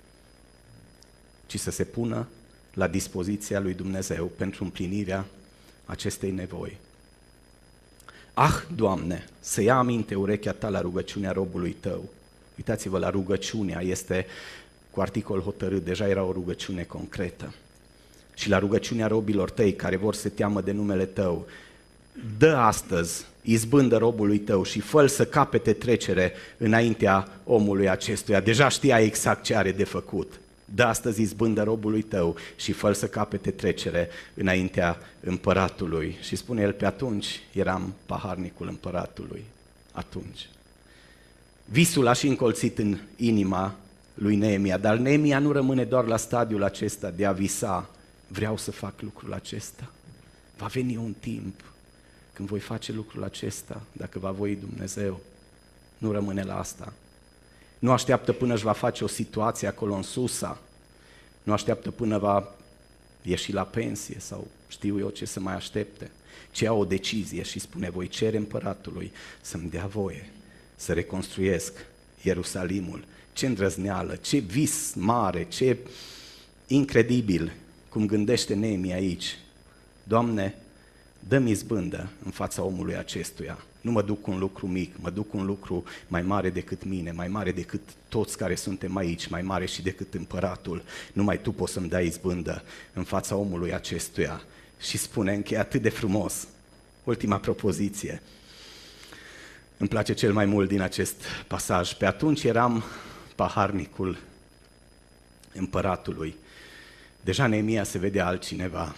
Speaker 4: ci să se pună la dispoziția lui Dumnezeu pentru împlinirea acestei nevoi. Ah, Doamne, să ia aminte urechea Ta la rugăciunea robului Tău. Uitați-vă, la rugăciunea este cu articol hotărât, deja era o rugăciune concretă. Și la rugăciunea robilor Tăi care vor să se teamă de numele Tău, dă astăzi izbândă robului Tău și fă-l să capete trecere înaintea omului acestuia. Deja știa exact ce are de făcut. Dă astăzi izbândă robului Tău și fă-l să capete trecere înaintea împăratului. Și spune el, pe atunci eram paharnicul împăratului. Atunci. Visul a și încolțit în inima lui Neemia, dar Neemia nu rămâne doar la stadiul acesta de a visa. Vreau să fac lucrul acesta. Va veni un timp când voi face lucrul acesta, dacă va voi Dumnezeu. Nu rămâne la asta. Nu așteaptă până își va face o situație acolo în Susa. Nu așteaptă până va ieși la pensie sau știu eu ce să mai aștepte. Ci ia o decizie și spune, voi cere împăratului să-mi dea voie să reconstruiesc Ierusalimul. Ce îndrăzneală, ce vis mare, ce incredibil cum gândește Neemia aici. Doamne, dă-mi izbândă în fața omului acestuia. Nu mă duc cu un lucru mic, mă duc cu un lucru mai mare decât mine, mai mare decât toți care suntem aici, mai mare și decât împăratul. Numai Tu poți să-mi dai izbândă în fața omului acestuia. Și spune, încheie atât de frumos, ultima propoziție. Îmi place cel mai mult din acest pasaj. Pe atunci eram paharnicul împăratului. Deja Neemia se vedea altcineva.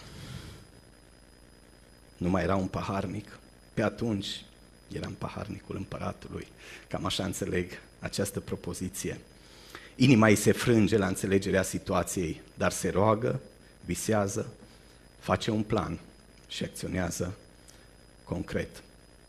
Speaker 4: Nu mai era un paharnic. Pe atunci eram paharnicul împăratului. Cam așa înțeleg această propoziție. Inima îi se frânge la înțelegerea situației, dar se roagă, visează, face un plan și acționează concret.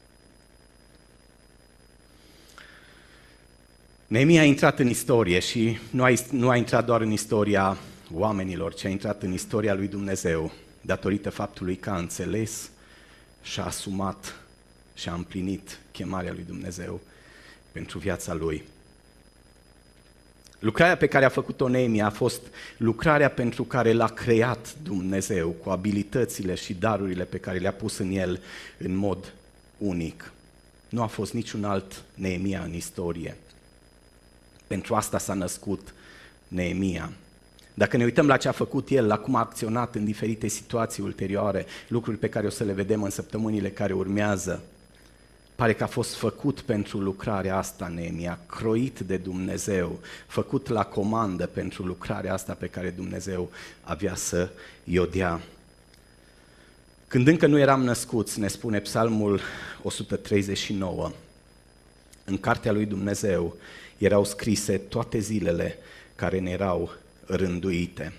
Speaker 4: Neemia a intrat în istorie și nu a, nu a intrat doar în istoria oamenilor, ci a intrat în istoria lui Dumnezeu, datorită faptului că a înțeles și a asumat și a împlinit chemarea lui Dumnezeu pentru viața lui. Lucrarea pe care a făcut-o Neemia a fost lucrarea pentru care l-a creat Dumnezeu, cu abilitățile și darurile pe care le-a pus în el în mod unic. Nu a fost niciun alt Neemia în istorie. Pentru asta s-a născut Neemia. Dacă ne uităm la ce a făcut el, la cum a acționat în diferite situații ulterioare, lucruri pe care o să le vedem în săptămânile care urmează, pare că a fost făcut pentru lucrarea asta Neemia, croit de Dumnezeu, făcut la comandă pentru lucrarea asta pe care Dumnezeu avea să i-o dea. Când încă nu eram născuți, ne spune Psalmul o sută treizeci și nouă, în cartea lui Dumnezeu erau scrise toate zilele care ne erau rânduite.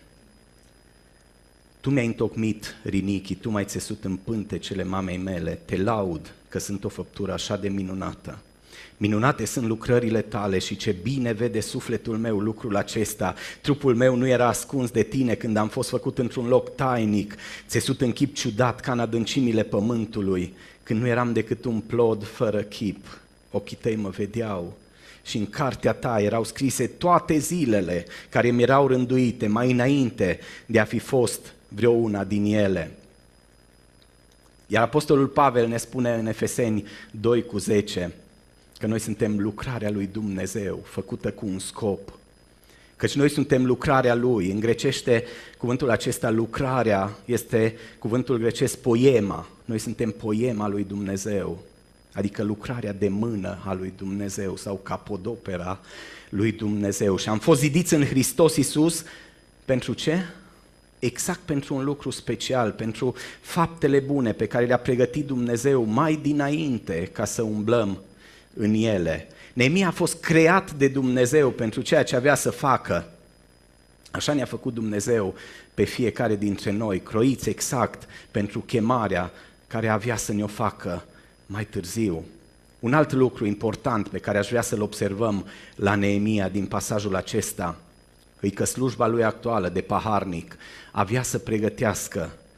Speaker 4: Tu mi-ai întocmit rinichii, Tu m-ai țesut în pântecele mamei mele, Te laud că sunt o făptură așa de minunată. Minunate sunt lucrările Tale și ce bine vede sufletul meu lucrul acesta. Trupul meu nu era ascuns de Tine când am fost făcut într-un loc tainic, țesut în chip ciudat ca în adâncimile pământului, când nu eram decât un plod fără chip. Ochii Tăi mă vedeau și în cartea Ta erau scrise toate zilele care mi erau rânduite mai înainte de a fi fost vreo una din ele. Iar Apostolul Pavel ne spune în Efeseni doi cu zece că noi suntem lucrarea lui Dumnezeu, făcută cu un scop. Căci noi suntem lucrarea Lui. În grecește cuvântul acesta, lucrarea, este cuvântul grecesc poema. Noi suntem poema lui Dumnezeu, adică lucrarea de mână a lui Dumnezeu sau capodopera lui Dumnezeu. Și am fost zidiți în Hristos Iisus pentru ce? Exact pentru un lucru special, pentru faptele bune pe care le-a pregătit Dumnezeu mai dinainte ca să umblăm în ele. Neemia a fost creat de Dumnezeu pentru ceea ce avea să facă. Așa ne-a făcut Dumnezeu pe fiecare dintre noi, croiți exact pentru chemarea care avea să ne-o facă mai târziu. Un alt lucru important pe care aș vrea să-l observăm la Neemia din pasajul acesta, e că slujba lui actuală de paharnic avea să pregătească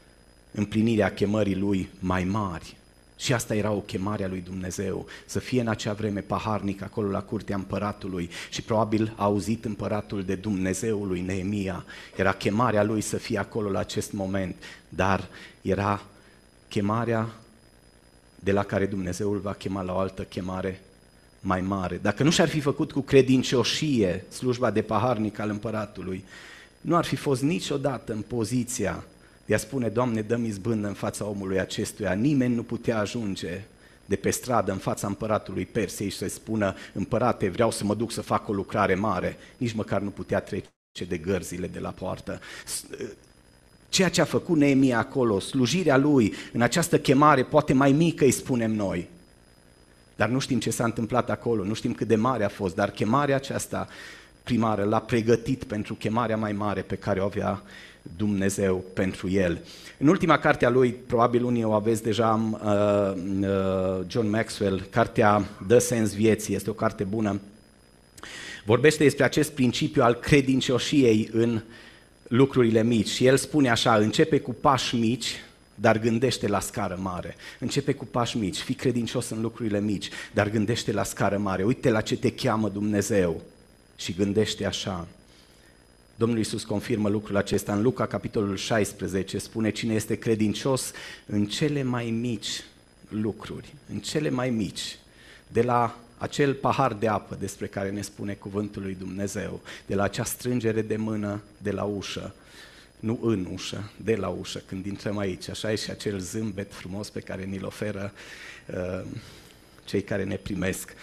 Speaker 4: împlinirea chemării lui mai mari. Și asta era o chemare a lui Dumnezeu, să fie în acea vreme paharnic acolo la curtea împăratului și probabil a auzit împăratul de Dumnezeul lui Neemia. Era chemarea lui să fie acolo la acest moment, dar era chemarea de la care Dumnezeu îl va chema la o altă chemare mai mare. Dacă nu și-ar fi făcut cu credincioșie slujba de paharnic al împăratului, nu ar fi fost niciodată în poziția de a spune, Doamne, dă-mi izbândă în fața omului acestuia. Nimeni nu putea ajunge de pe stradă în fața împăratului Persiei și să-i spună, împărate, vreau să mă duc să fac o lucrare mare. Nici măcar nu putea trece de gărzile de la poartă. Ceea ce a făcut Neemia acolo, slujirea lui în această chemare, poate mai mică îi spunem noi, dar nu știm ce s-a întâmplat acolo, nu știm cât de mare a fost, dar chemarea aceasta primară l-a pregătit pentru chemarea mai mare pe care o avea Dumnezeu pentru el. În ultima carte a lui, probabil unii o aveți deja, uh, uh, John Maxwell, cartea Dă sens vieții, este o carte bună, vorbește despre acest principiu al credincioșiei în lucrurile mici și el spune așa, începe cu pași mici, dar gândește la scară mare. Începe cu pași mici, fii credincios în lucrurile mici, dar gândește la scară mare. Uite la ce te cheamă Dumnezeu și gândește așa. Domnul Iisus confirmă lucrul acesta în Luca, capitolul șaisprezece, spune cine este credincios în cele mai mici lucruri, în cele mai mici, de la acel pahar de apă despre care ne spune cuvântul lui Dumnezeu, de la acea strângere de mână de la ușă, nu în ușă, de la ușă, când intrăm aici, așa e și acel zâmbet frumos pe care ni-l oferă uh, cei care ne primesc.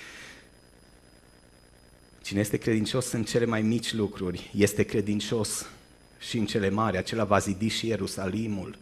Speaker 4: Cine este credincios în cele mai mici lucruri, este credincios și în cele mari, acela va zidi și Ierusalimul.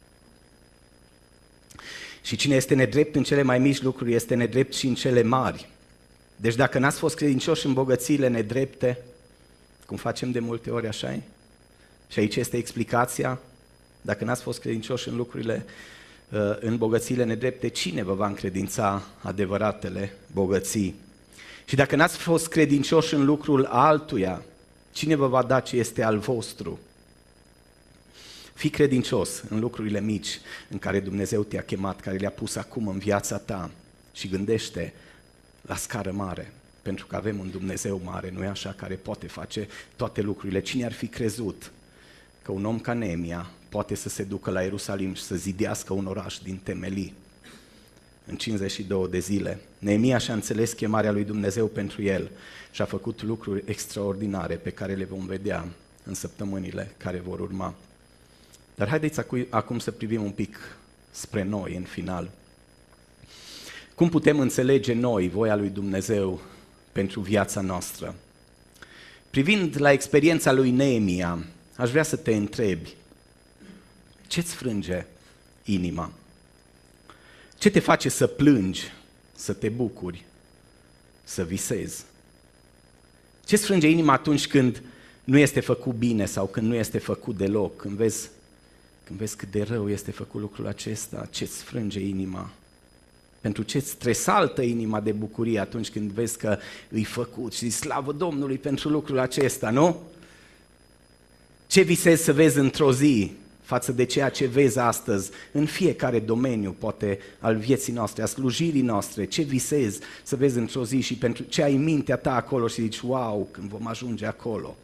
Speaker 4: Și cine este nedrept în cele mai mici lucruri, este nedrept și în cele mari. Deci dacă n-ați fost credincioși în bogățiile nedrepte, cum facem de multe ori, așa e? Și aici este explicația, dacă n-ați fost credincioși în lucrurile, în bogățiile nedrepte, cine vă va încredința adevăratele bogății? Și dacă n-ați fost credincioși în lucrul altuia, cine vă va da ce este al vostru? Fii credincios în lucrurile mici în care Dumnezeu te-a chemat, care le-a pus acum în viața ta și gândește la scară mare, pentru că avem un Dumnezeu mare, nu-i așa, care poate face toate lucrurile. Cine ar fi crezut că un om ca Neemia poate să se ducă la Ierusalim și să zidească un oraș din temelii în cincizeci și două de zile? Neemia și-a înțeles chemarea lui Dumnezeu pentru el și a făcut lucruri extraordinare pe care le vom vedea în săptămânile care vor urma. Dar haideți acum să privim un pic spre noi în final. Cum putem înțelege noi voia lui Dumnezeu pentru viața noastră? Privind la experiența lui Neemia, aș vrea să te întrebi, ce-ți frânge inima? Ce te face să plângi, să te bucuri, să visezi? Ce-ți frânge inima atunci când nu este făcut bine sau când nu este făcut deloc? Când vezi, când vezi cât de rău este făcut lucrul acesta, ce-ți frânge inima? Pentru ce-ți tresaltă inima de bucurie atunci când vezi că îi făcut și slavă Domnului pentru lucrul acesta, nu? Ce visezi să vezi într-o zi față de ceea ce vezi astăzi în fiecare domeniu, poate, al vieții noastre, a slujirii noastre? Ce visezi să vezi într-o zi și pentru ce ai în mintea ta acolo și zici, wow, când vom ajunge acolo?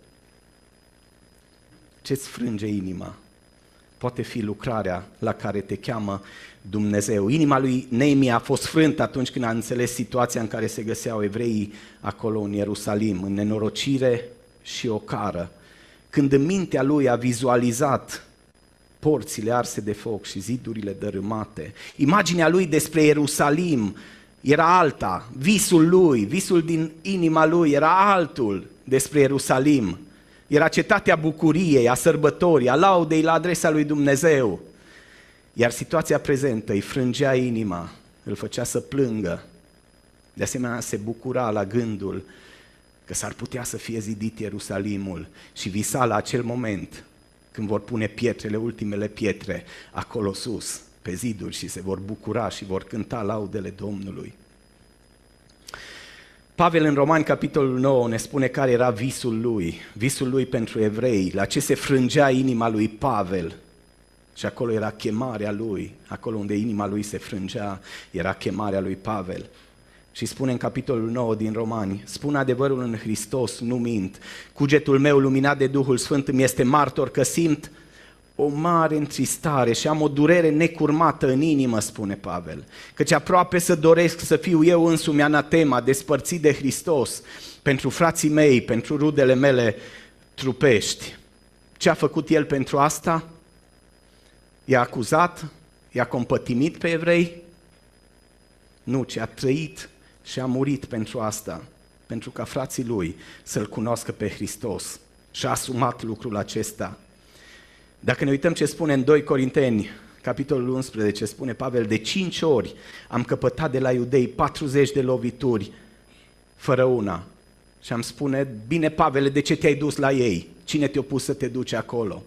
Speaker 4: Ce-ți frânge inima? Poate fi lucrarea la care te cheamă Dumnezeu. Inima lui Neemia a fost frântă atunci când a înțeles situația în care se găseau evreii acolo în Ierusalim, în nenorocire și ocară. Când în mintea lui a vizualizat porțile arse de foc și zidurile dărâmate, imaginea lui despre Ierusalim era alta, visul lui, visul din inima lui era altul despre Ierusalim. Era cetatea bucuriei, a sărbătorii, a laudei la adresa lui Dumnezeu. Iar situația prezentă îi frângea inima, îl făcea să plângă. De asemenea se bucura la gândul că s-ar putea să fie zidit Ierusalimul și visa la acel moment când vor pune pietrele, ultimele pietre, acolo sus, pe ziduri și se vor bucura și vor cânta laudele Domnului. Pavel în Romani, capitolul nouă, ne spune care era visul lui, visul lui pentru evrei, la ce se frângea inima lui Pavel. Și acolo era chemarea lui, acolo unde inima lui se frângea, era chemarea lui Pavel. Și spune în capitolul nouă din Romani, spun adevărul în Hristos, nu mint. Cugetul meu luminat de Duhul Sfânt îmi este martor că simt o mare întristare și am o durere necurmată în inimă, spune Pavel. Căci aproape să doresc să fiu eu însumi anatema, despărțit de Hristos, pentru frații mei, pentru rudele mele trupești. Ce a făcut el pentru asta? I-a acuzat? I-a compătimit pe evrei? Nu, ci a trăit și a murit pentru asta, pentru ca frații lui să-L cunoască pe Hristos. Și a asumat lucrul acesta. Dacă ne uităm ce spune în doi Corinteni, capitolul unsprezece, spune Pavel, de cinci ori am căpătat de la iudei patruzeci de lovituri, fără una. Și am spune, bine Pavele, de ce te-ai dus la ei? Cine te-a pus să te duci acolo?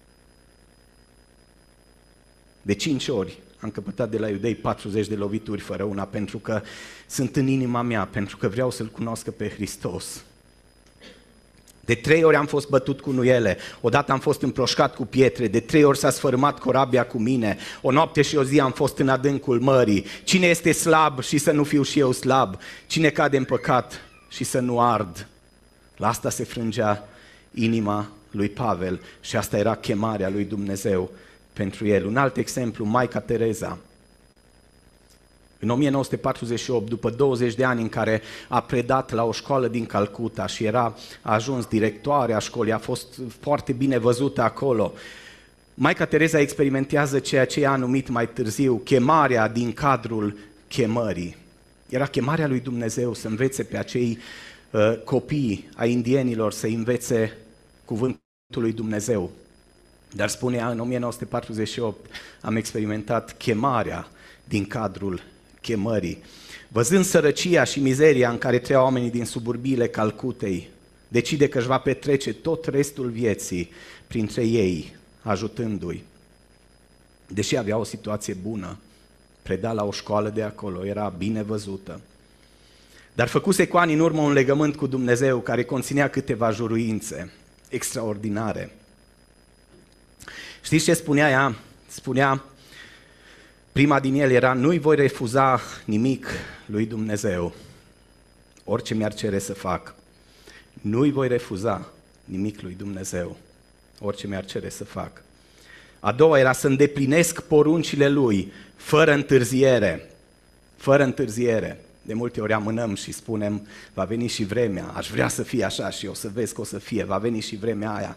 Speaker 4: De cinci ori am căpătat de la iudei patruzeci de lovituri fără una, pentru că sunt în inima mea, pentru că vreau să-L cunoască pe Hristos. De trei ori am fost bătut cu nuiele, odată am fost împroșcat cu pietre, de trei ori s-a sfărâmat corabia cu mine, o noapte și o zi am fost în adâncul mării. Cine este slab și să nu fiu și eu slab? Cine cade în păcat și să nu ard? La asta se frângea inima lui Pavel și asta era chemarea lui Dumnezeu pentru el. Un alt exemplu, Maica Tereza. În o mie nouă sute patruzeci și opt, după douăzeci de ani în care a predat la o școală din Calcuta și era a ajuns directoare a școlii, a fost foarte bine văzută acolo, Maica Tereza experimentează ceea ce a numit mai târziu chemarea din cadrul chemării. Era chemarea lui Dumnezeu să învețe pe acei uh, copii ai indienilor să învețe cuvântul lui Dumnezeu. Dar spunea, în o mie nouă sute patruzeci și opt am experimentat chemarea din cadrul chemării. Văzând sărăcia și mizeria în care trăiau oamenii din suburbiile Calcutei, decide că își va petrece tot restul vieții printre ei, ajutându-i. Deși avea o situație bună, preda la o școală de acolo, era bine văzută. Dar făcuse cu ani în urmă un legământ cu Dumnezeu care conținea câteva juruințe extraordinare. Știți ce spunea ea? Spunea, prima din ele era, nu-i voi refuza nimic lui Dumnezeu, orice mi-ar cere să fac. Nu-i voi refuza nimic lui Dumnezeu, orice mi-ar cere să fac. A doua era să îndeplinesc poruncile Lui, fără întârziere, fără întârziere. De multe ori amânăm și spunem, va veni și vremea, aș vrea să fie așa și o să vezi că o să fie, va veni și vremea aia.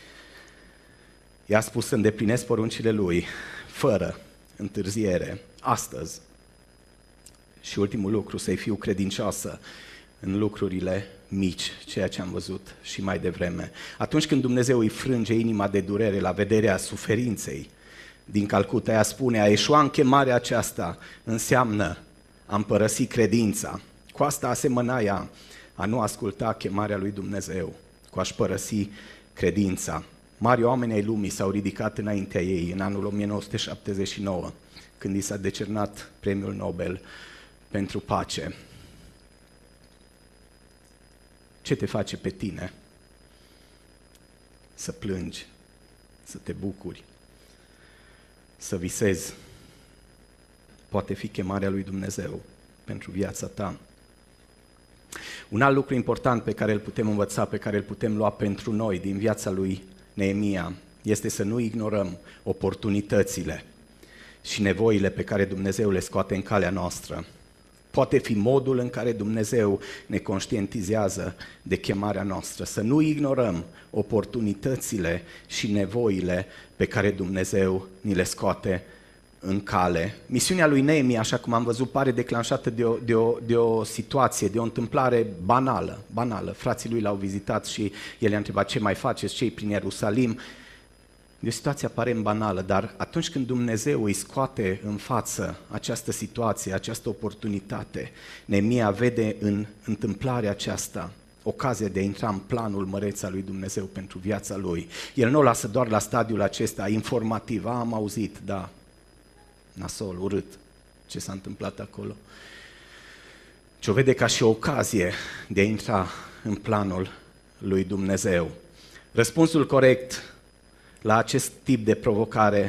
Speaker 4: I-a spus să îndeplinesc poruncile Lui, fără întârziere, astăzi. Și ultimul lucru, să-i fiu credincioasă în lucrurile mici, ceea ce am văzut și mai devreme. Atunci când Dumnezeu îi frânge inima de durere la vederea suferinței din Calcuta, ea spune, a eșua în chemarea aceasta înseamnă a împărăsi credința. Cu asta asemăna ea, a nu asculta chemarea lui Dumnezeu, cu a-și părăsi credința. Mari oameni ai lumii s-au ridicat înaintea ei în anul o mie nouă sute șaptezeci și nouă, când i s-a decernat premiul Nobel pentru pace. Ce te face pe tine să plângi, să te bucuri, să visezi? Poate fi chemarea lui Dumnezeu pentru viața ta. Un alt lucru important pe care îl putem învăța, pe care îl putem lua pentru noi din viața lui Neemia, este să nu ignorăm oportunitățile și nevoile pe care Dumnezeu le scoate în calea noastră. Poate fi modul în care Dumnezeu ne conștientizează de chemarea noastră, să nu ignorăm oportunitățile și nevoile pe care Dumnezeu ni le scoate în cale. Misiunea lui Neemia, așa cum am văzut, pare declanșată de o, de o, de o situație, de o întâmplare banală, banală. Frații lui l-au vizitat și el i-a întrebat ce mai faceți, ce-i prin Ierusalim. E o situație aparent banală, dar atunci când Dumnezeu îi scoate în față această situație, această oportunitate, Neemia vede în întâmplarea aceasta ocazia de a intra în planul măreț al lui Dumnezeu pentru viața lui. El nu o lasă doar la stadiul acesta informativ, a, am auzit, da, nasol, urât, ce s-a întâmplat acolo. ci o vede ca și o ocazie de a intra în planul lui Dumnezeu. Răspunsul corect la acest tip de provocare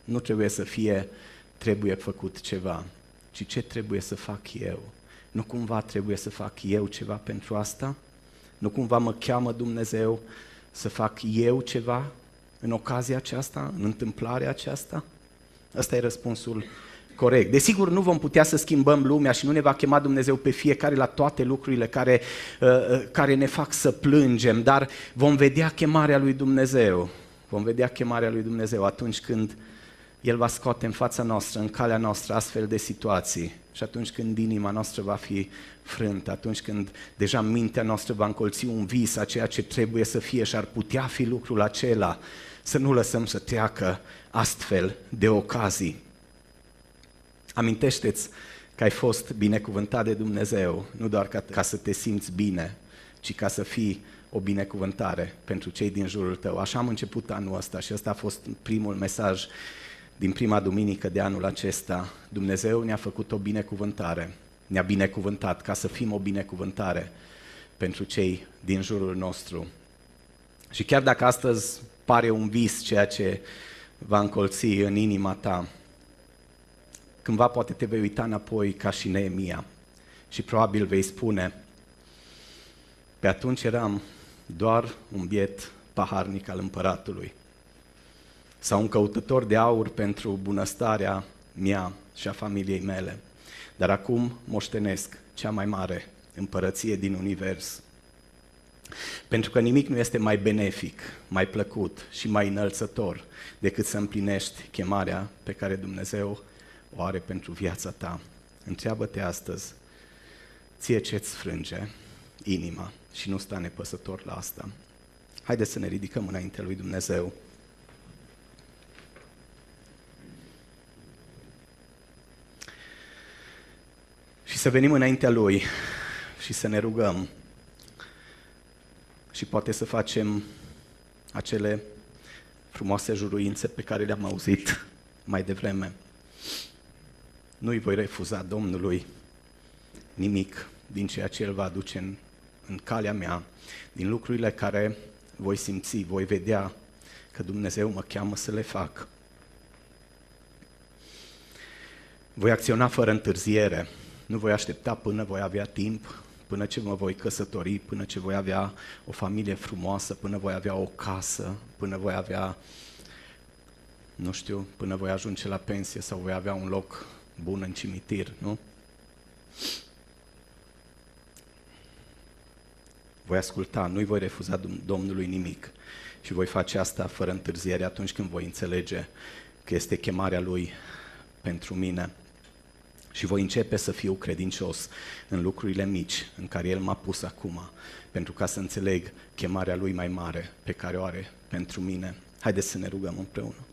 Speaker 4: nu trebuie să fie trebuie făcut ceva, ci ce trebuie să fac eu. Nu cumva trebuie să fac eu ceva pentru asta? Nu cumva mă cheamă Dumnezeu să fac eu ceva în ocazia aceasta, în întâmplarea aceasta? Ăsta e răspunsul corect. Desigur, nu vom putea să schimbăm lumea și nu ne va chema Dumnezeu pe fiecare la toate lucrurile care, uh, care ne fac să plângem, dar vom vedea chemarea lui Dumnezeu. Vom vedea chemarea lui Dumnezeu atunci când El va scoate în fața noastră, în calea noastră, astfel de situații. Și atunci când inima noastră va fi frântă, atunci când deja mintea noastră va încolți un vis a ceea ce trebuie să fie și ar putea fi lucrul acela, să nu lăsăm să treacă astfel de ocazii. Amintește-ți că ai fost binecuvântat de Dumnezeu, nu doar ca, ca să te simți bine, ci ca să fii o binecuvântare pentru cei din jurul tău. Așa am început anul ăsta și ăsta a fost primul mesaj din prima duminică de anul acesta. Dumnezeu ne-a făcut o binecuvântare, ne-a binecuvântat ca să fim o binecuvântare pentru cei din jurul nostru. Și chiar dacă astăzi pare un vis ceea ce va încolți în inima ta, cândva poate te vei uita înapoi ca și Neemia și probabil vei spune: pe atunci eram doar un biet paharnic al împăratului sau un căutător de aur pentru bunăstarea mea și a familiei mele, dar acum moștenesc cea mai mare împărăție din univers. Pentru că nimic nu este mai benefic, mai plăcut și mai înălțător decât să împlinești chemarea pe care Dumnezeu o are pentru viața ta. Întreabă-te astăzi, ție ce-ți frânge inima și nu sta nepăsător la asta. Haideți să ne ridicăm înaintea lui Dumnezeu. Și să venim înaintea Lui și să ne rugăm și poate să facem acele frumoase juruințe pe care le-am auzit mai devreme. Nu-i voi refuza Domnului nimic din ceea ce El va aduce în, în calea mea, din lucrurile care voi simți, voi vedea că Dumnezeu mă cheamă să le fac. Voi acționa fără întârziere, nu voi aștepta până voi avea timp, până ce mă voi căsători, până ce voi avea o familie frumoasă, până voi avea o casă, până voi avea, nu știu, până voi ajunge la pensie sau voi avea un loc bun în cimitir, nu? Voi asculta, nu-i voi refuza Domnului nimic și voi face asta fără întârziere atunci când voi înțelege că este chemarea Lui pentru mine. Și voi începe să fiu credincios în lucrurile mici în care El m-a pus acum, pentru ca să înțeleg chemarea Lui mai mare pe care o are pentru mine. Haideți să ne rugăm împreună.